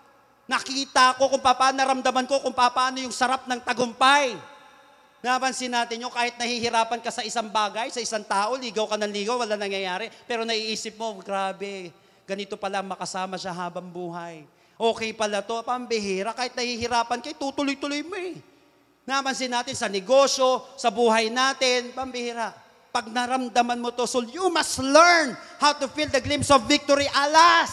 Nakita ko kung paano, naramdaman ko kung paano yung sarap ng tagumpay. Napansin natin yung kahit nahihirapan ka sa isang bagay, sa isang tao, ligaw ka ng ligaw, wala nangyayari. Pero naiisip mo, grabe, ganito pala makasama siya habang buhay. Okay pala to, pambihira, kahit nahihirapan ka, tutuloy-tuloy mo eh. Napansin natin sa negosyo, sa buhay natin, pambihira. Pag naramdaman mo to, so you must learn how to feel the glimpse of victory. Alas!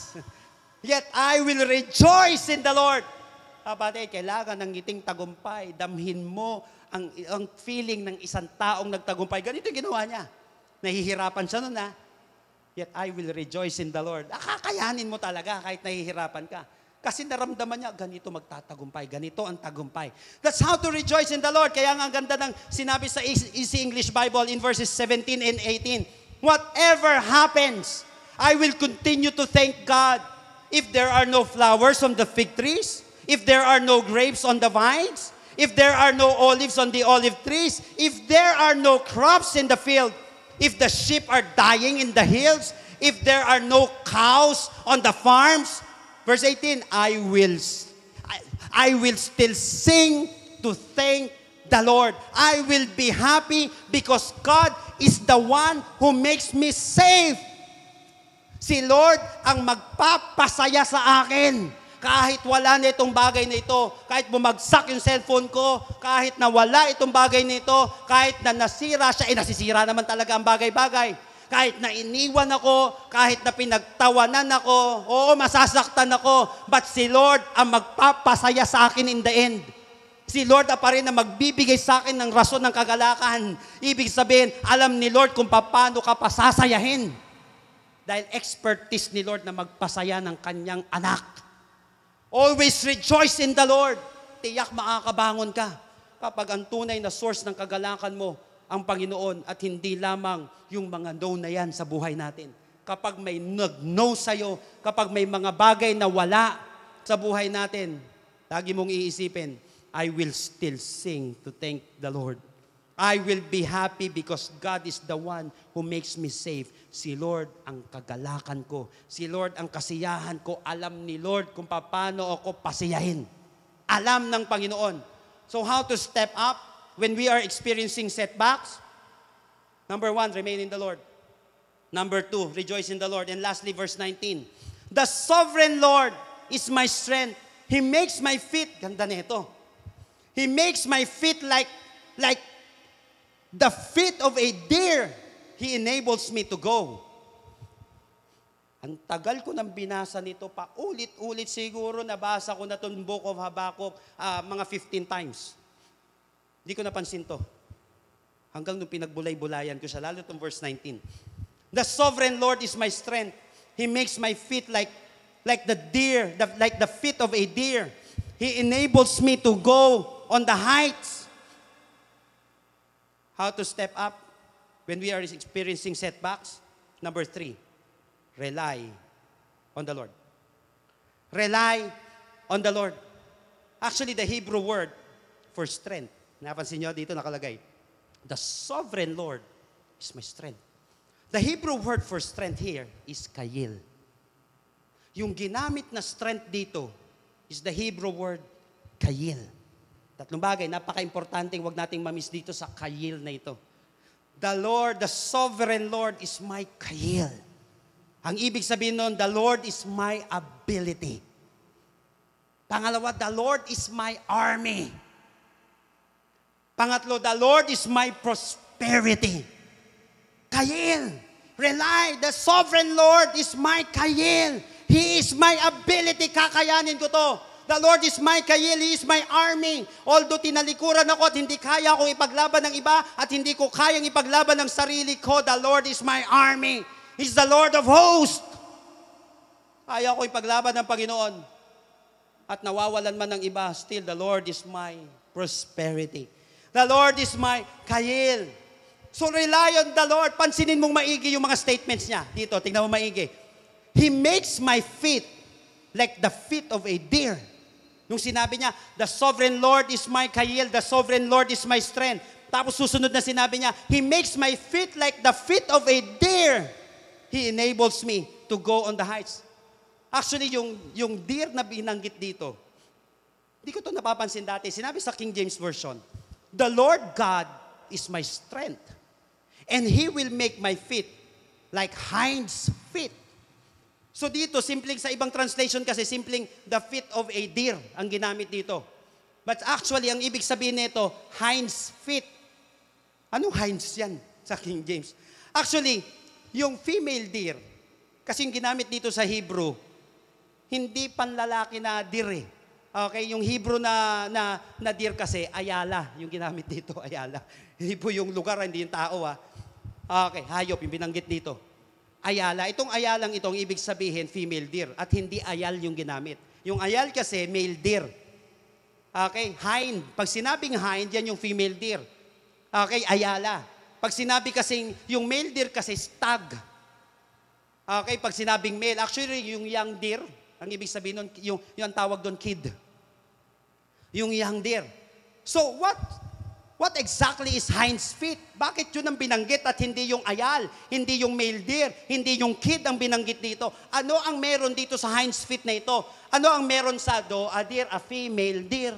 Yet I will rejoice in the Lord. Kapatid, kailangan ng ngiting tagumpay. Damhin mo ang, ang feeling ng isang taong nagtagumpay. Ganito yung ginawa niya. Nahihirapan siya nun ha. Yet I will rejoice in the Lord. Akakayanin mo talaga kahit nahihirapan ka. Kasi naramdaman niya, ganito magtatagumpay, ganito ang tagumpay. That's how to rejoice in the Lord. Kaya nga ang ganda ng sinabi sa Easy English Bible in verses seventeen and eighteen. Whatever happens, I will continue to thank God. If there are no flowers on the fig trees, if there are no grapes on the vines, if there are no olives on the olive trees, if there are no crops in the field, if the sheep are dying in the hills, if there are no cows on the farms, verse eighteen, I will, I, I will still sing to thank the Lord. I will be happy because God is the one who makes me safe. Si Lord ang magpapasaya sa akin. Kahit wala na itong bagay na ito, kahit bumagsak yung cellphone ko, kahit nawala itong bagay na ito, kahit na nasira siya, eh nasisira naman talaga ang bagay-bagay. Kahit na iniwan ako, kahit na pinagtawanan ako, oo, masasaktan ako, but si Lord ang magpapasaya sa akin in the end. Si Lord pa rin na magbibigay sa akin ng rason ng kagalakan. Ibig sabihin, alam ni Lord kung paano ka pasasayahin. Dahil expertise ni Lord na magpasaya ng kanyang anak. Always rejoice in the Lord. Tiyak makakabangon ka kapag ang tunay na source ng kagalakan mo ang Panginoon at hindi lamang yung mga no na yan sa buhay natin. Kapag may nag-no sa'yo, kapag may mga bagay na wala sa buhay natin, lagi mong iisipin, I will still sing to thank the Lord. I will be happy because God is the one who makes me safe. Si Lord ang kagalakan ko. Si Lord ang kasiyahan ko. Alam ni Lord kung paano ako pasiyahin. Alam ng Panginoon. So how to step up when we are experiencing setbacks? Number one, remain in the Lord. Number two, rejoice in the Lord. And lastly, verse nineteen. The sovereign Lord is my strength. He makes my feet, ganda nito. He makes my feet like, like the feet of a deer. He enables me to go. Ang tagal ko nang binasa nito, pa ulit-ulit siguro, nabasa ko na itong Book of Habakkuk uh, mga fifteen times. Hindi ko napansin to. Hanggang nung pinagbulay-bulayan ko siya, lalo itong verse nineteen. The sovereign Lord is my strength. He makes my feet like, like the deer, the, like the feet of a deer. He enables me to go on the heights. How to step up when we are experiencing setbacks? Number three. Rely on the Lord. Rely on the Lord. Actually, the Hebrew word for strength, napansin nyo, dito nakalagay, the sovereign Lord is my strength. The Hebrew word for strength here is kayil. Yung ginamit na strength dito is the Hebrew word kayil. Tatlong bagay, napaka-importante, huwag nating mamiss dito sa kayil na ito. The Lord, the sovereign Lord is my kayil. Ang ibig sabihin nun, the Lord is my ability. Pangalawa, the Lord is my army. Pangatlo, the Lord is my prosperity. Kayil. Rely, the sovereign Lord is my kayil. He is my ability. Kakayanin ko to. The Lord is my kayil. He is my army. Although tinalikuran ako at hindi kaya akong ipaglaban ng iba at hindi ko kayang ipaglaban ng sarili ko, the Lord is my army. He's the Lord of hosts. Kaya ko ipaglaban ng Panginoon. At nawawalan man ng iba, still the Lord is my prosperity. The Lord is my kayil. So rely on the Lord. Pansinin mong maigi yung mga statements niya. Dito, tingnan mo maigi. He makes my feet like the feet of a deer. Nung sinabi niya, the sovereign Lord is my kayil, the sovereign Lord is my strength. Tapos susunod na sinabi niya, He makes my feet like the feet of a deer. He enables me to go on the heights. Actually, yung, yung deer na binanggit dito, hindi ko ito napapansin dati. Sinabi sa King James Version, the Lord God is my strength, and He will make my feet like hinds feet. So dito, simpleng sa ibang translation kasi, simpleng the feet of a deer ang ginamit dito. But actually, ang ibig sabihin nito, hinds feet. Anong hinds yan sa King James? Actually, yung female deer, kasi yung ginamit dito sa Hebrew, hindi panlalaki na deer eh. Okay, yung Hebrew na, na, na deer kasi, ayala, yung ginamit dito, ayala. Hindi po yung lugar, hindi yung tao ah. Okay, hayop, yung binanggit dito. Ayala, itong ayalang itong ibig sabihin, female deer, at hindi ayal yung ginamit. Yung ayal kasi, male deer. Okay, hind. Pag sinabing hind, yan yung female deer. Okay, ayala. Pag sinabi kasing, yung male deer kasi stag. Okay, pag sinabing male, actually yung young deer, ang ibig sabihin nun, yung, yung tawag doon kid. Yung young deer. So what, what exactly is hind's feet? Bakit yun ang binanggit at hindi yung ayal, hindi yung male deer, hindi yung kid ang binanggit dito? Ano ang meron dito sa hind's feet na ito? Ano ang meron sa do, a deer, a female deer?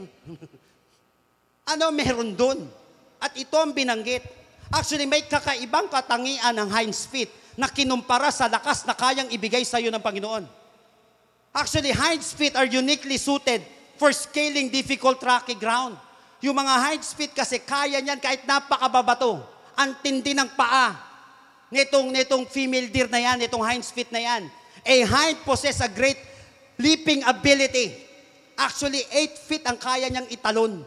Ano meron doon? At ito ang binanggit. Actually, may kakaibang katangian ng hind's feet na kinumpara sa lakas na kayang ibigay sa iyo ng Panginoon. Actually, hind's feet are uniquely suited for scaling difficult rocky ground. Yung mga hind's feet kasi kaya niyan kahit napakababato. Ang tindi ng paa nitong, nitong female deer na yan, nitong hind's feet na yan. A hind possess a great leaping ability. Actually, eight feet ang kaya niyang italon.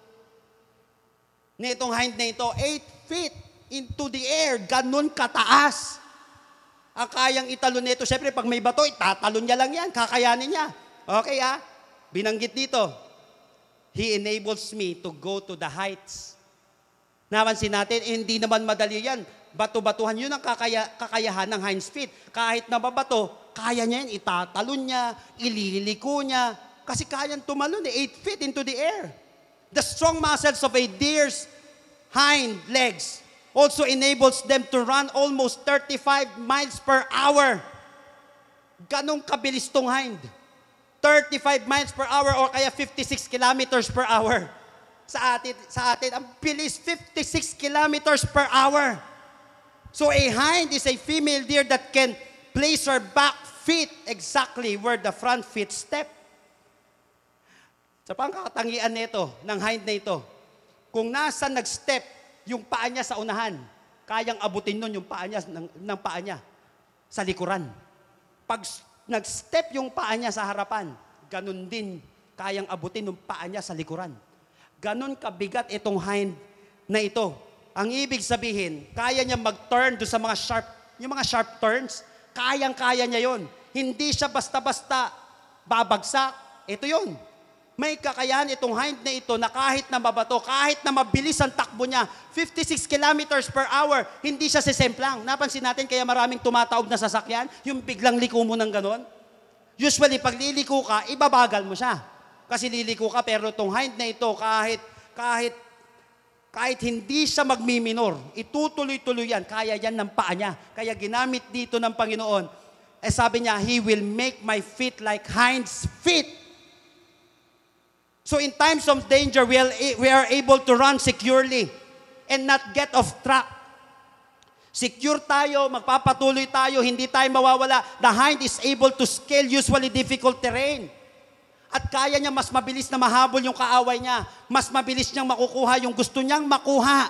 Nitong hind na ito, eight feet into the air, ganun kataas. Ang kayang italon nito, syempre pag may bato, itatalon niya lang yan, kakayanin niya. Okay ah, binanggit dito, He enables me to go to the heights. Napansin natin, eh, hindi naman madali yan. Bato-batuhan, yun ang kakaya, kakayahan ng hind's feet. Kahit nababato, kaya niya yan, itatalon niya, ililiko niya, kasi kayang tumalon, eh, eight feet into the air. The strong muscles of a deer's hind legs also enables them to run almost thirty-five miles per hour. Ganong kabilis tong hind. thirty-five miles per hour or kaya fifty-six kilometers per hour. Sa atin, sa atin, ang bilis, fifty-six kilometers per hour. So a hind is a female deer that can place her back feet exactly where the front feet step. Sa pangkatangian nito, ng hind na ito, kung nasa nag-step yung paa niya sa unahan, kayang abutin nun yung paa niya, ng, ng paa niya sa likuran. Pag nag-step yung paa niya sa harapan, ganun din kayang abutin yung paa niya sa likuran. Ganun kabigat itong hind na ito. Ang ibig sabihin, kaya niya mag-turn doon sa mga sharp, yung mga sharp turns, kayang-kaya niya yon. Hindi siya basta-basta babagsak. Ito yon. May kakayahan itong hind na ito na kahit na mabato, kahit na mabilis ang takbo niya, fifty-six kilometers per hour, hindi siya sisemplang. Napansin natin kaya maraming tumataob na sasakyan, yung biglang liko mo ng ganon. Usually, pag liliko ka, ibabagal mo siya. Kasi liliko ka, pero itong hind na ito, kahit, kahit, kahit hindi siya magmiminor, itutuloy-tuloy yan, kaya yan ng paa niya. Kaya ginamit dito ng Panginoon, eh sabi niya, He will make my feet like hind's feet. So in times of danger, we are, we are able to run securely and not get off track. Secure tayo, magpapatuloy tayo, hindi tayo mawawala. The hind is able to scale usually difficult terrain. At kaya niya mas mabilis na mahabol yung kaaway niya. Mas mabilis niyang makukuha yung gusto niyang makuha.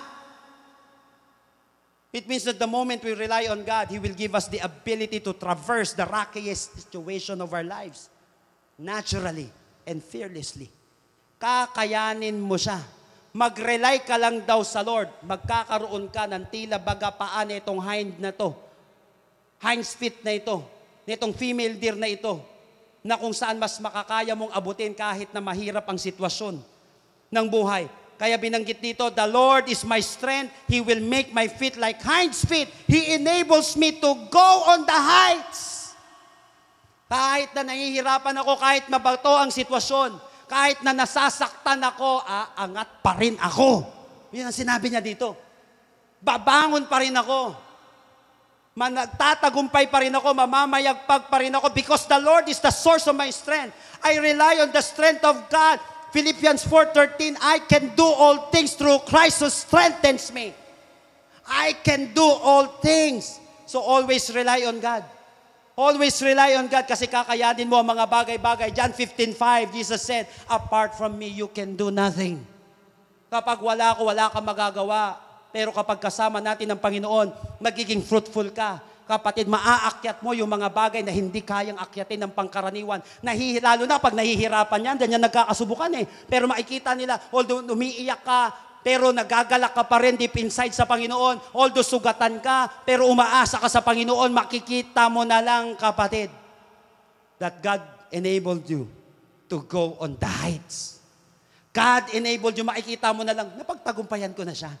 It means that the moment we rely on God, He will give us the ability to traverse the rockiest situation of our lives. Naturally and fearlessly. Kakayanin mo siya. Mag-rely ka lang daw sa Lord. Magkakaroon ka ng tila baga paan itong hind na to. Hind's feet na ito. Nitong female deer na ito. Na kung saan mas makakaya mong abutin kahit na mahirap ang sitwasyon ng buhay. Kaya binanggit dito, the Lord is my strength. He will make my feet like hind's feet. He enables me to go on the heights. Kahit na nahihirapan ako, kahit mabato ang sitwasyon, kahit na nasasaktan ako, aangat pa rin ako. Yun ang sinabi niya dito. Babangon pa rin ako. Managtatagumpay pa rin ako, mamamayagpag pa rin ako because the Lord is the source of my strength. I rely on the strength of God. Philippians four thirteen, I can do all things through Christ who strengthens me. I can do all things. So always rely on God. Always rely on God kasi kakayanin mo ang mga bagay-bagay. John fifteen five, Jesus said, apart from me, you can do nothing. Kapag wala ako, wala kang magagawa. Pero kapag kasama natin ang Panginoon, magiging fruitful ka. Kapatid, maaakyat mo yung mga bagay na hindi kayang akyatin ng pangkaraniwan. Nahihi, lalo na pag nahihirapan yan, ganyan nagkakasubukan eh. Pero makikita nila, although umiiyak ka, pero nagagalak ka pa rin deep inside sa Panginoon. Although sugatan ka, pero umaasa ka sa Panginoon, makikita mo na lang, kapatid, that God enabled you to go on the heights. God enabled you, makikita mo na lang, napagtagumpayan ko na siya.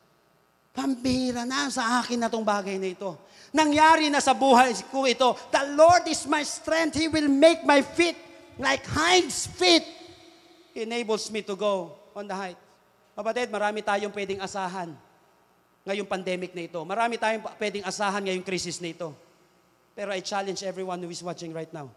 Pambihira na sa akin na itong bagay na ito. Nangyari na sa buhay ko ito. The Lord is my strength. He will make my feet like hind's feet. He enables me to go on the heights. Kapatid, marami tayong pwedeng asahan ngayong pandemic na ito. Marami tayong pwedeng asahan ngayong crisis na ito. Pero I challenge everyone who is watching right now.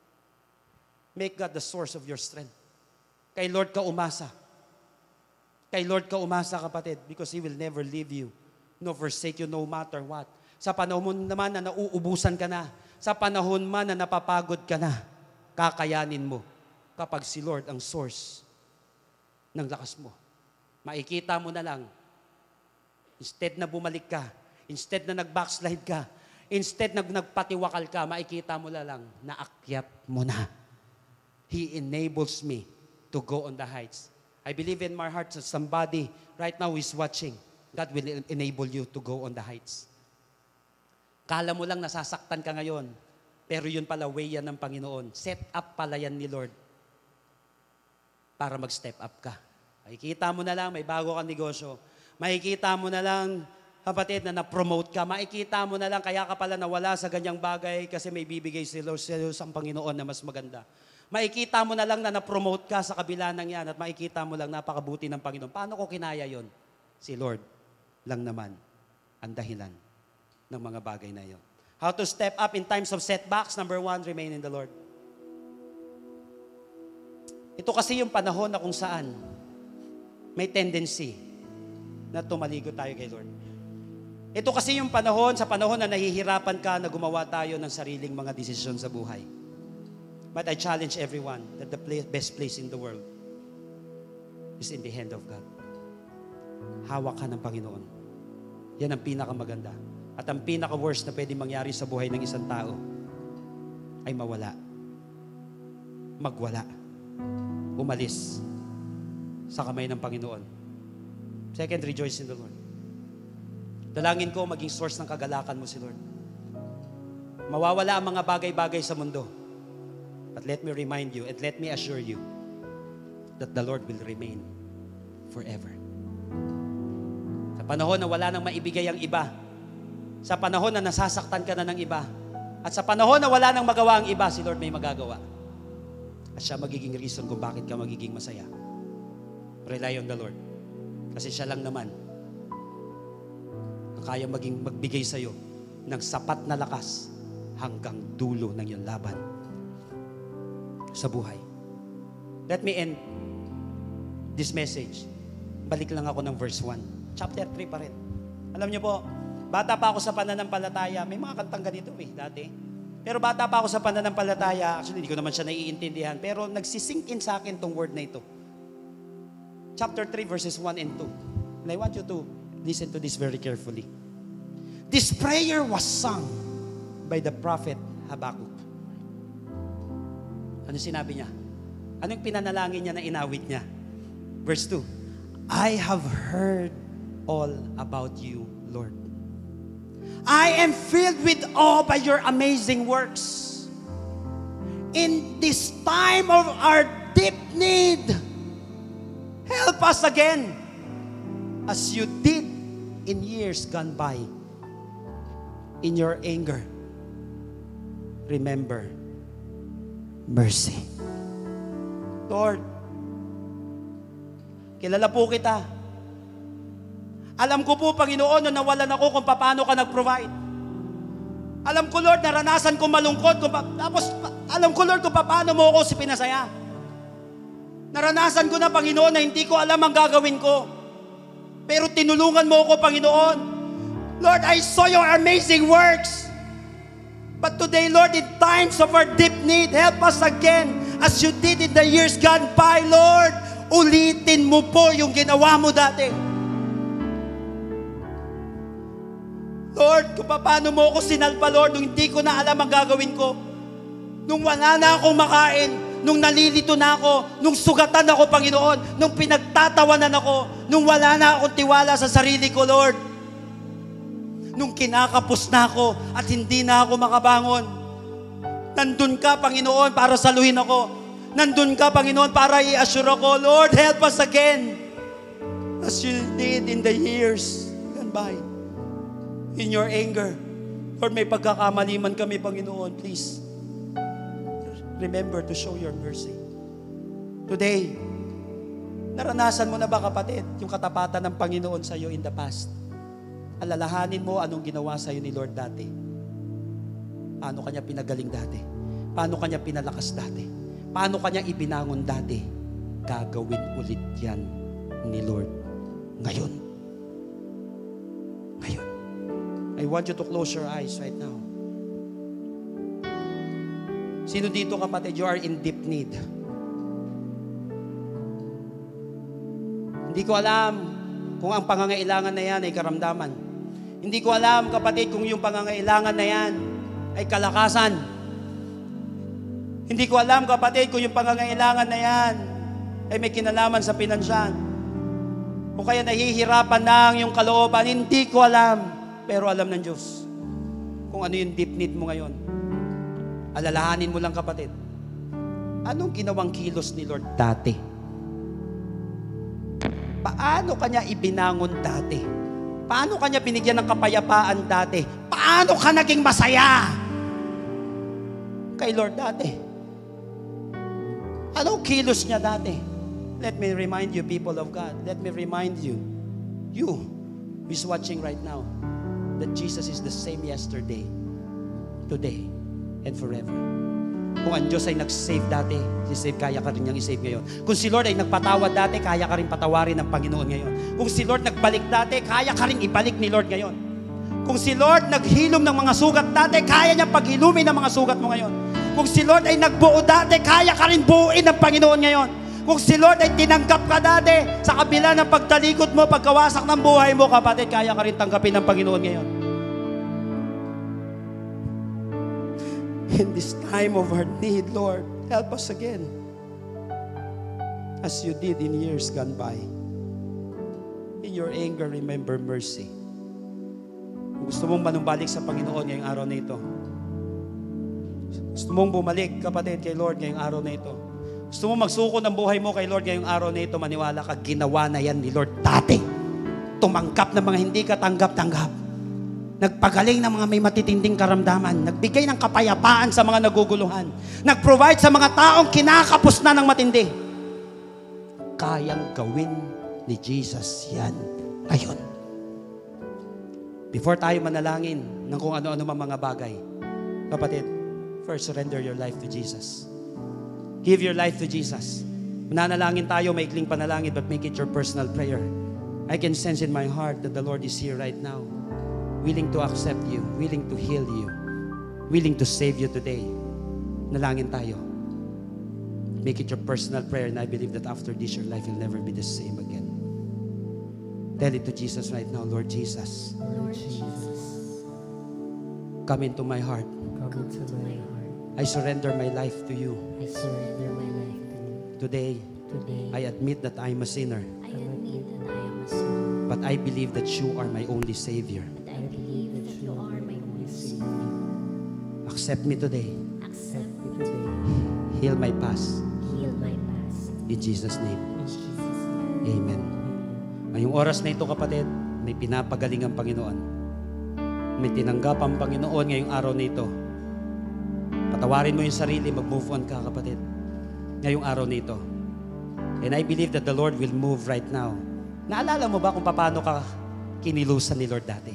Make God the source of your strength. Kay Lord ka umasa. Kay Lord ka umasa, kapatid, because He will never leave you, no forsake you, no matter what. Sa panahon naman na nauubusan ka na, sa panahon man na napapagod ka na, kakayanin mo kapag si Lord ang source ng lakas mo. Makikita mo na lang, instead na bumalik ka, instead na nag-backslide ka, instead na nagpatiwakal ka, makikita mo na lang, naakyat mo na. He enables me to go on the heights. I believe in my heart that somebody right now is watching, God will enable you to go on the heights. Kala mo lang nasasaktan ka ngayon, pero yun pala way yan ng Panginoon. Set up pala yan ni Lord para mag-step up ka. Makikita mo na lang, may bago kang negosyo. Makikita mo na lang, kapatid, na na-promote ka. Makikita mo na lang, kaya ka pala nawala sa ganyang bagay kasi may bibigay si Lord sa Panginoon na mas maganda. Makikita mo na lang na na-promote ka sa kabila ng yan at makikita mo lang napakabuti ng Panginoon. Paano ko kinaya yon? Si Lord lang naman ang dahilan ng mga bagay na yon. How to step up in times of setbacks? Number one, remain in the Lord. Ito kasi yung panahon na kung saan may tendency na tumaligo tayo kay Lord. Ito kasi yung panahon, sa panahon na nahihirapan ka na gumawa tayo ng sariling mga desisyon sa buhay. But I challenge everyone that the place, best place in the world is in the hand of God. Hawak ka ng Panginoon. Yan ang pinakamaganda. At ang pinaka-worst na pwede mangyari sa buhay ng isang tao ay mawala. Magwala. Umalis sa kamay ng Panginoon. Second, rejoice in the Lord. Dalangin ko maging source ng kagalakan mo si Lord. Mawawala ang mga bagay-bagay sa mundo. But let me remind you and let me assure you that the Lord will remain forever. Sa panahon na wala nang maibigay ang iba, sa panahon na nasasaktan ka na ng iba, at sa panahon na wala nang magawa ang iba, si Lord may magagawa. At siya magiging reason kung bakit ka magiging masaya. Rely on the Lord. Kasi siya lang naman ang kaya maging magbigay sa'yo ng sapat na lakas hanggang dulo ng iyong laban sa buhay. Let me end this message. Balik lang ako ng verse one. Chapter three pa rin. Alam niyo po, bata pa ako sa pananampalataya. May mga kantang ganito eh, dati. Pero bata pa ako sa pananampalataya. Actually, hindi ko naman siya naiintindihan. Pero nagsisink in sa akin tong word na ito. Chapter three, verses one and two. And I want you to listen to this very carefully. This prayer was sung by the prophet Habakkuk. Ano sinabi niya? Anong pinanalangin niya na inawit niya? Verse two. I have heard all about you, Lord. I am filled with awe by your amazing works. In this time of our deep need, help us again as you did in years gone by. In your anger, remember mercy. Lord, kilala po kita. Alam ko po, Panginoon, na nawalan ako kung paano ka nag-provide. Alam ko, Lord, naranasan ko malungkot. Kung pa- tapos, alam ko, Lord, kung paano mo ako si pinasaya. Naranasan ko na, Panginoon, na hindi ko alam ang gagawin ko. Pero tinulungan mo ako, Panginoon. Lord, I saw your amazing works. But today, Lord, in times of our deep need, help us again as you did in the years gone by, Lord. Ulitin mo po yung ginawa mo dati. Lord, kung paano mo ako sinalba, Lord, nung hindi ko na alam ang gagawin ko. Nung wala na akong makain, nung nalilito na ako, nung sugatan ako, Panginoon, nung pinagtatawanan ako, nung wala na akong tiwala sa sarili ko, Lord. Nung kinakapos na ako at hindi na ako makabangon. Nandun ka, Panginoon, para saluhin ako. Nandun ka, Panginoon, para i-assure ako, Lord, help us again. As you did in the years gone by. In your anger. Lord, may pagkakamali man kami, Panginoon, please. Remember to show your mercy. Today, naranasan mo na ba, kapatid, yung katapatan ng Panginoon sa iyo in the past? Alalahanin mo anong ginawa sa iyo ni Lord dati. Paano kanya pinagaling dati? Paano kanya pinalakas dati? Paano kanya ibinangon dati? Gagawin ulit yan ni Lord ngayon. Ngayon. I want you to close your eyes right now. Sino dito, kapatid, you are in deep need? Hindi ko alam kung ang pangangailangan na yan ay karamdaman. Hindi ko alam, kapatid, kung yung pangangailangan na yan ay kalakasan. Hindi ko alam, kapatid, kung yung pangangailangan na yan ay may kinalaman sa pinansyan. O kaya nahihirapan na ang yung kalooban. Hindi ko alam. Pero alam ng Diyos kung ano yung deep need mo ngayon. Alalahanin mo lang, kapatid. Anong ginawang kilos ni Lord dati? Paano kanya ibinangon dati? Paano kanya binigyan ng kapayapaan dati? Paano ka naging masaya kay Lord dati? Anong kilos niya dati? Let me remind you, people of God. Let me remind you, you who is watching right now, that Jesus is the same yesterday, today, and forever. Kung ang Diyos ay nag-save dati, si-save, kaya ka rin niyang i-save ngayon. Kung si Lord ay nagpatawad dati, kaya ka rin patawarin ng Panginoon ngayon. Kung si Lord nagbalik dati, kaya ka rin ibalik ni Lord ngayon. Kung si Lord naghilom ng mga sugat dati, kaya niya paghilumin ng mga sugat mo ngayon. Kung si Lord ay nagbuo dati, kaya ka rin buuin ng Panginoon ngayon. Kung si Lord ay tinanggap ka dati, sa kabila ng pagtalikod mo, pagkawasak ng buhay mo, kapatid, kaya ka rin tanggapin ng Panginoon ngayon. In this time of our need, Lord, help us again. As you did in years gone by. In your anger, remember mercy. Kung gusto mong manumbalik sa Panginoon ngayong araw na ito, gusto mong bumalik, kapatid, kay Lord ngayong araw na ito, gusto mong magsuko ng buhay mo kay Lord ngayong araw na ito, maniwala ka, ginawa na yan ni Lord dati. Tumanggap ng mga hindi ka tanggap-tanggap. Nagpagaling ng mga may matitinding karamdaman. Nagbigay ng kapayapaan sa mga naguguluhan. Nag-provide sa mga taong kinakapos na ng matindi. Kayang gawin ni Jesus yan ngayon. Before tayo manalangin ng kung ano-ano mga bagay, kapatid, first surrender your life to Jesus. Give your life to Jesus. Mananalangin tayo, maikling panalangin, but make it your personal prayer. I can sense in my heart that the Lord is here right now, willing to accept you, willing to heal you, willing to save you today. Nalangin tayo. Make it your personal prayer, and I believe that after this, your life will never be the same again. Tell it to Jesus right now, Lord Jesus. Lord Jesus, come into my heart. come into my heart. I surrender my life to you. I surrender my life to you. Today, Today, I admit that I am a sinner, I admit that I am a sinner, but I believe that you are my only Savior. but I believe that you are my only Savior. Accept me today. Accept me me today. today. Heal my past. Heal my past. In Jesus' name, In Jesus' name. Amen. Ngayong oras na ito, kapatid, may pinapagaling ang Panginoon. May tinanggap ang Panginoon ngayong araw na ito. Patawarin mo yung sarili, mag-move on ka, kapatid. Ngayong araw na ito. And I believe that the Lord will move right now. Naalala mo ba kung paano ka kinilusan ni Lord dati?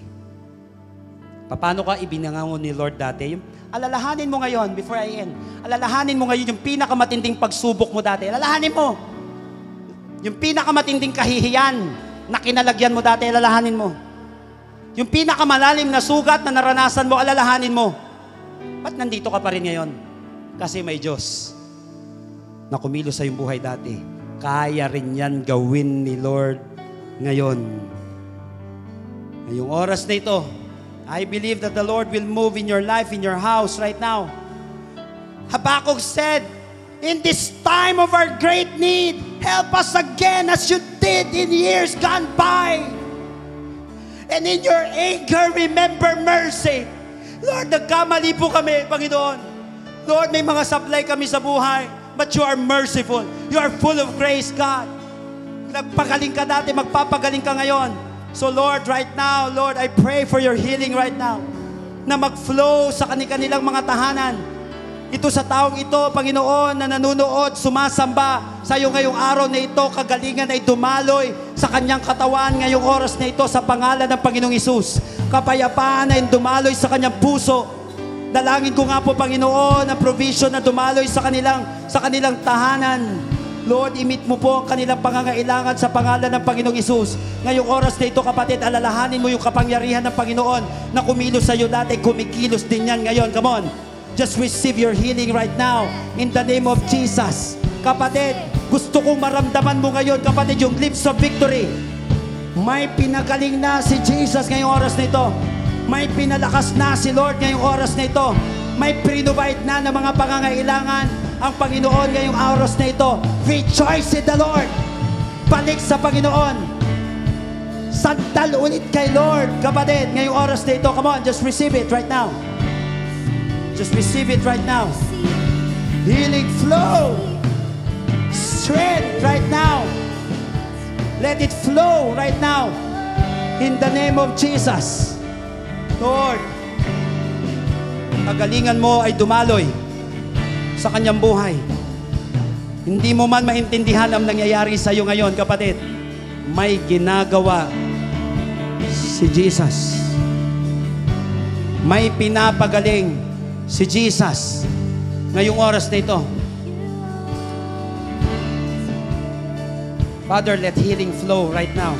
Paano ka ibinangangon ni Lord dati? Yung, alalahanin mo ngayon, before I end, alalahanin mo ngayon yung pinakamatinding pagsubok mo dati. Alalahanin mo. Yung pinakamatinding kahihiyan na kinalagyan mo dati, alalahanin mo. Yung pinakamalalim na sugat na naranasan mo, alalahanin mo. Ba't nandito ka pa rin ngayon? Kasi may Diyos na kumilos sa iyong buhay dati. Kaya rin yan gawin ni Lord ngayon. Ngayong oras na ito, I believe that the Lord will move in your life, in your house right now. Habakkuk said, in this time of our great need, help us again as you did in years gone by. And in your anger, remember mercy. Lord, nagkamali po kami, Panginoon. Lord, may mga supply kami sa buhay, but you are merciful. You are full of grace, God. Nagpagaling ka dati, magpapagaling ka ngayon. So Lord, right now, Lord, I pray for your healing right now, na mag-flow sa kanilang mga tahanan. Ito sa taong ito, Panginoon, na nanunood, sumasamba sa iyo ngayong araw na ito, kagalingan ay dumaloy sa kanyang katawan ngayong oras na ito sa pangalan ng Panginoong Hesus. Kapayapaan ay dumaloy sa kanyang puso. Dalangin ko nga po, Panginoon, na provision na dumaloy sa kanilang, sa kanilang tahanan. Lord, imit mo po ang kanilang pangangailangan sa pangalan ng Panginoong Hesus. Ngayong oras na ito, kapatid, alalahanin mo yung kapangyarihan ng Panginoon na kumilos sa iyo dati, kumikilos din yan ngayon. Come on. Just receive your healing right now in the name of Jesus. Kapatid, gusto kong maramdaman mo ngayon, kapatid, yung lips of victory. May pinagaling na si Jesus ngayong oras na ito. May pinalakas na si Lord ngayong oras na ito. May pre-provide na ng mga pangangailangan ang Panginoon ngayong oras na ito. Rejoice in the Lord. Balik sa Panginoon. Sandal ulit kay Lord, kapatid, ngayong oras na ito. Come on, just receive it right now. Just receive it right now. Healing flow. Strength right now. Let it flow right now. In the name of Jesus. Lord, kagalingan mo ay dumaloy sa kanyang buhay. Hindi mo man maintindihan ang nangyayari sa iyo ngayon, kapatid. May ginagawa si Jesus. May pinapagaling si Jesus ngayong oras na ito. Father, let healing flow right now.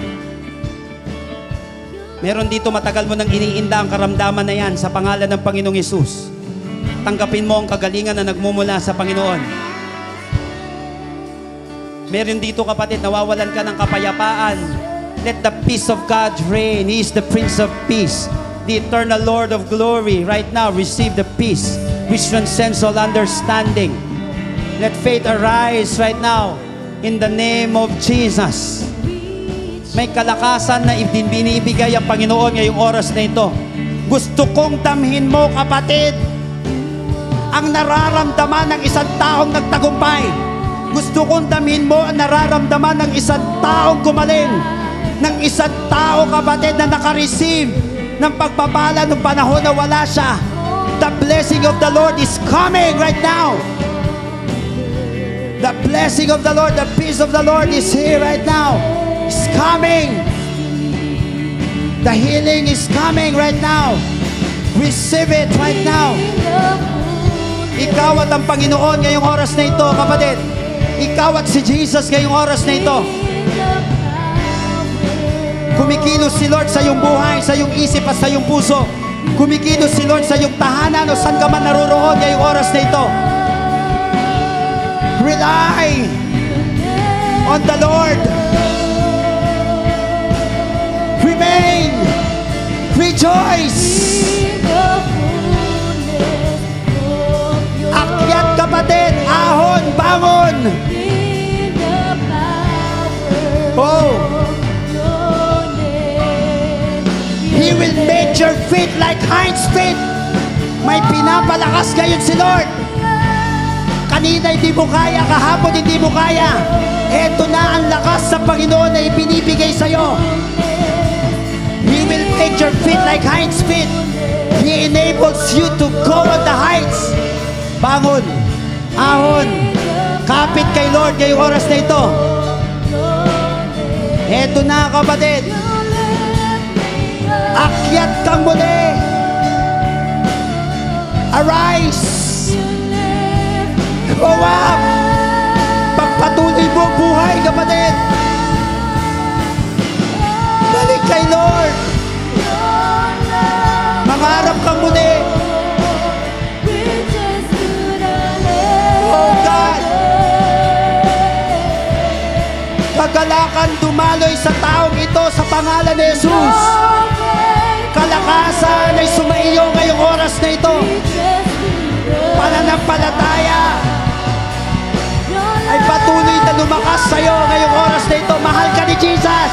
Meron dito matagal mo nang iniinda ang karamdaman na yan sa pangalan ng Panginoong Hesus. Tanggapin mo ang kagalingan na nagmumula sa Panginoon. Meron dito kapatid, nawawalan ka ng kapayapaan. Let the peace of God reign. He is the Prince of Peace, the eternal Lord of glory. Right now, receive the peace which transcends all understanding. Let faith arise right now in the name of Jesus. May kalakasan na ibinibigay ang Panginoon ngayong oras na ito. Gusto kong damhin mo, kapatid, ang nararamdaman ng isang taong nagtagumpay. Gusto kong damhin mo ang nararamdaman ng isang taong gumaling, ng isang tao, kapatid, na nakareceive ng pagpapala ng panahon na wala siya. The blessing of the Lord is coming right now. The blessing of the Lord, the peace of the Lord is here right now. It's coming. The healing is coming right now. Receive it right now. Ikaw at ang Panginoon ngayong oras na ito, kapatid. Ikaw at si Jesus ngayong oras na ito. Kumikilos si Lord sa iyong buhay, sa iyong isip at sa iyong puso. Kumikilos si Lord sa iyong tahanan o saan ka man naroroon ngayong oras na ito. Rely on the Lord. Remain. Rejoice. Akyat, kapatid. Ahon, bangon. Oh. He will make your feet like hinds feet. May pinapalakas ngayon si Lord. Kanina hindi mo kaya, kahapon hindi mo kaya. Eto na ang lakas sa Panginoon na ibinibigay sa'yo. He will make your feet like hinds feet. He enables you to go on the heights. Bangon, ahon, kapit kay Lord ngayong oras na ito. Eto na, kapatid. Akyat kang muli. Arise. Go up. Pagpatuloy mo ang buhay, kapatid. Balik kay Lord. Mangarap kang muli. Oh God. Kagalakan dumaloy sa taong ito sa pangalan ni Jesus. Kalakasan ay sumaiyo ngayong oras na ito. Pananampalataya ay patuloy na lumakas sa iyo ngayong oras na ito. Mahal ka ni Jesus.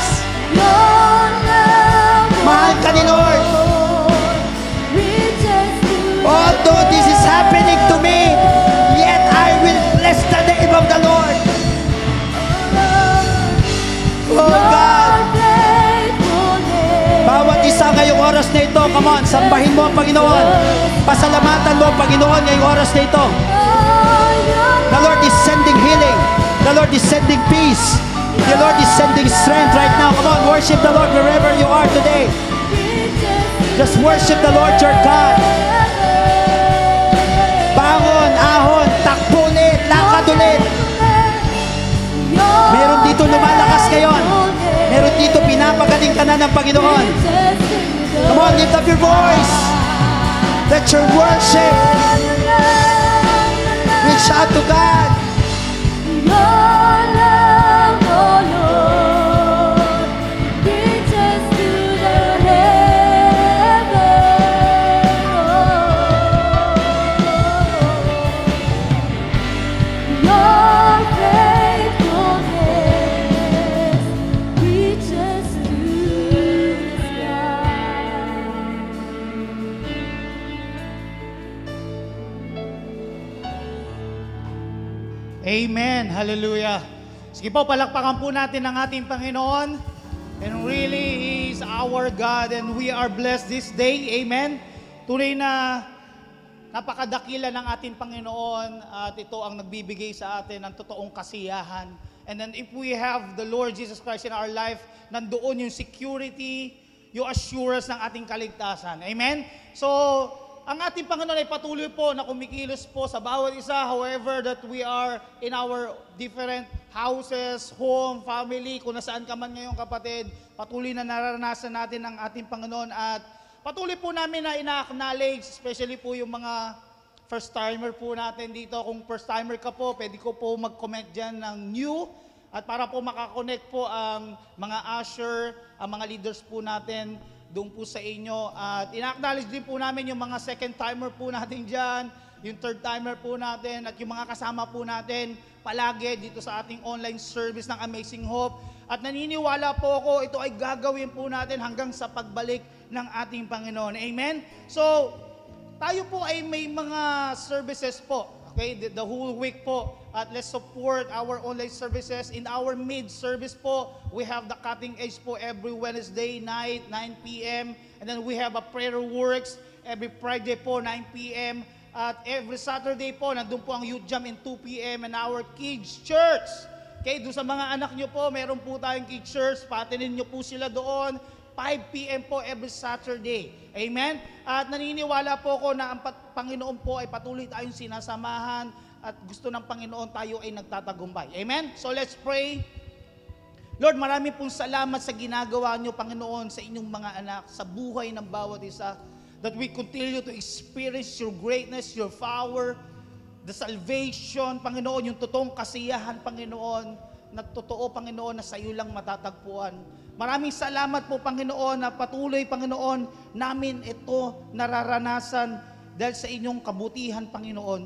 Mahal ka ni Lord. Although this is happening to me, yet I will bless the name of the Lord. Oh God. Bawat isa ngayong oras na ito, come on, sambahin mo ang Panginoon. Pasalamatan mo ang Panginoon ngayong oras na ito. The Lord is sending healing. The Lord is sending peace. The Lord is sending strength right now. Come on, worship the Lord wherever you are today. Just worship the Lord your God. Bangon, ahon, takbo ulit, lakad ulit. Meron dito lumalakas ngayon. Meron dito pinapagaling ka na ng Panginoon. Come on, lift up your voice. Let your worship reach out to God. Amen. Hallelujah. Sige po, palakpakan po natin ang ating Panginoon. And really, He is our God and we are blessed this day. Amen. Tunay na napakadakila ng ating Panginoon at ito ang nagbibigay sa atin ng totoong kasiyahan. And then if we have the Lord Jesus Christ in our life, nandoon yung security, yung assurance ng ating kaligtasan. Amen? So, ang ating Panginoon ay patuloy po na kumikilos po sa bawat isa, however that we are in our different houses, home, family, kung nasaan ka man ngayon kapatid, patuloy na nararanasan natin ang ating Panginoon at patuloy po namin na ina-acknowledge, especially po yung mga first-timer po natin dito. Kung first-timer ka po, pwede ko po mag-comment dyan ng new At para po makakonect po ang mga usher, ang mga leaders po natin doon po sa inyo. At ina-acknowledge din po namin yung mga second timer po natin dyan, yung third timer po natin, at yung mga kasama po natin palagi dito sa ating online service ng Amazing Hope. At naniniwala po ako, ito ay gagawin po natin hanggang sa pagbalik ng ating Panginoon. Amen? So, tayo po ay may mga services po. Okay, the, the whole week po. At let's support our online services. In our mid-service po, we have the cutting edge po every Wednesday night, nine p.m. And then we have a prayer works every Friday po, nine p.m. At every Saturday po, nandun po ang youth jam in two p.m. and our kids church. Okay, doon sa mga anak nyo po, meron po tayong kids church. Patinin nyo po sila doon. five p.m. po every Saturday. Amen? At naniniwala po ko na ang Panginoon po ay patuloy tayong sinasamahan at gusto ng Panginoon tayo ay nagtatagumpay. Amen? So let's pray. Lord, marami pong salamat sa ginagawa nyo, Panginoon, sa inyong mga anak, sa buhay ng bawat isa, that we continue to experience your greatness, your power, the salvation, Panginoon, yung totoong kasiyahan, Panginoon, na totoo, Panginoon, na sa iyo lang matatagpuan. Maraming salamat po, Panginoon, na patuloy, Panginoon, namin ito nararanasan dahil sa inyong kabutihan, Panginoon.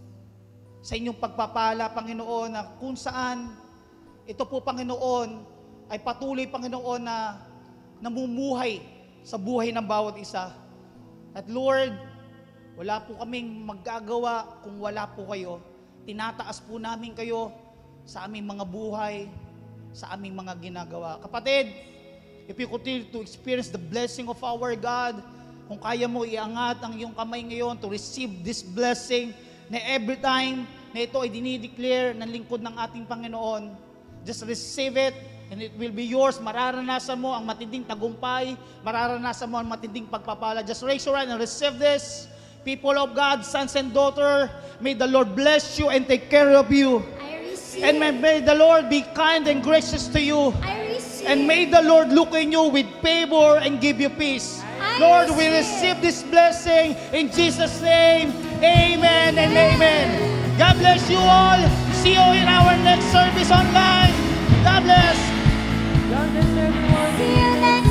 Sa inyong pagpapala, Panginoon, na kung saan ito po, Panginoon, ay patuloy, Panginoon, na namumuhay sa buhay ng bawat isa. At Lord, wala po kaming magagawa kung wala po kayo. Tinataas po namin kayo sa aming mga buhay, sa aming mga ginagawa. Kapatid, if you continue to experience the blessing of our God, kung kaya mo iangat ang iyong kamay ngayon to receive this blessing, na every time na ito ay dinideclare ng lingkod ng ating Panginoon, just receive it, and it will be yours. Mararanasan mo ang matinding tagumpay, mararanasan mo ang matinding pagpapala. Just raise your hand and receive this. People of God, sons and daughters, may the Lord bless you and take care of you. And may, may the Lord be kind and gracious to you. I receive. And may the Lord look on you with favor and give you peace. I Lord, we receive. receive this blessing in Jesus' name. Amen and amen. God bless you all. See you in our next service online. God bless. God bless everyone. See you next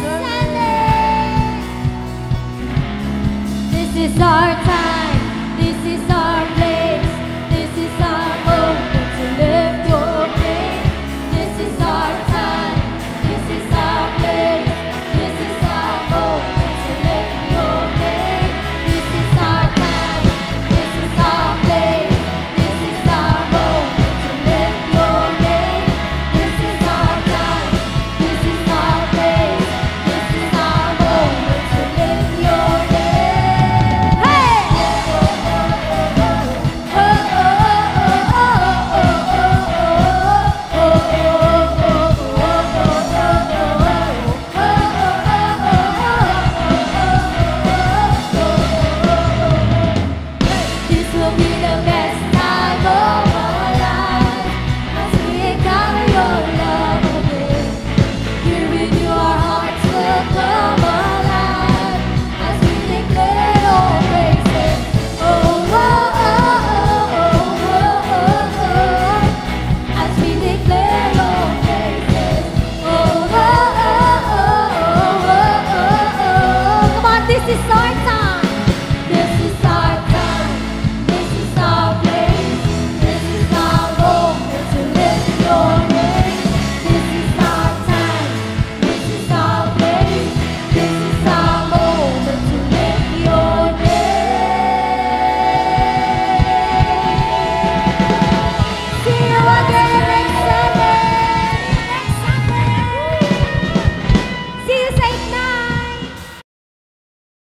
Sunday. This is our time. This is our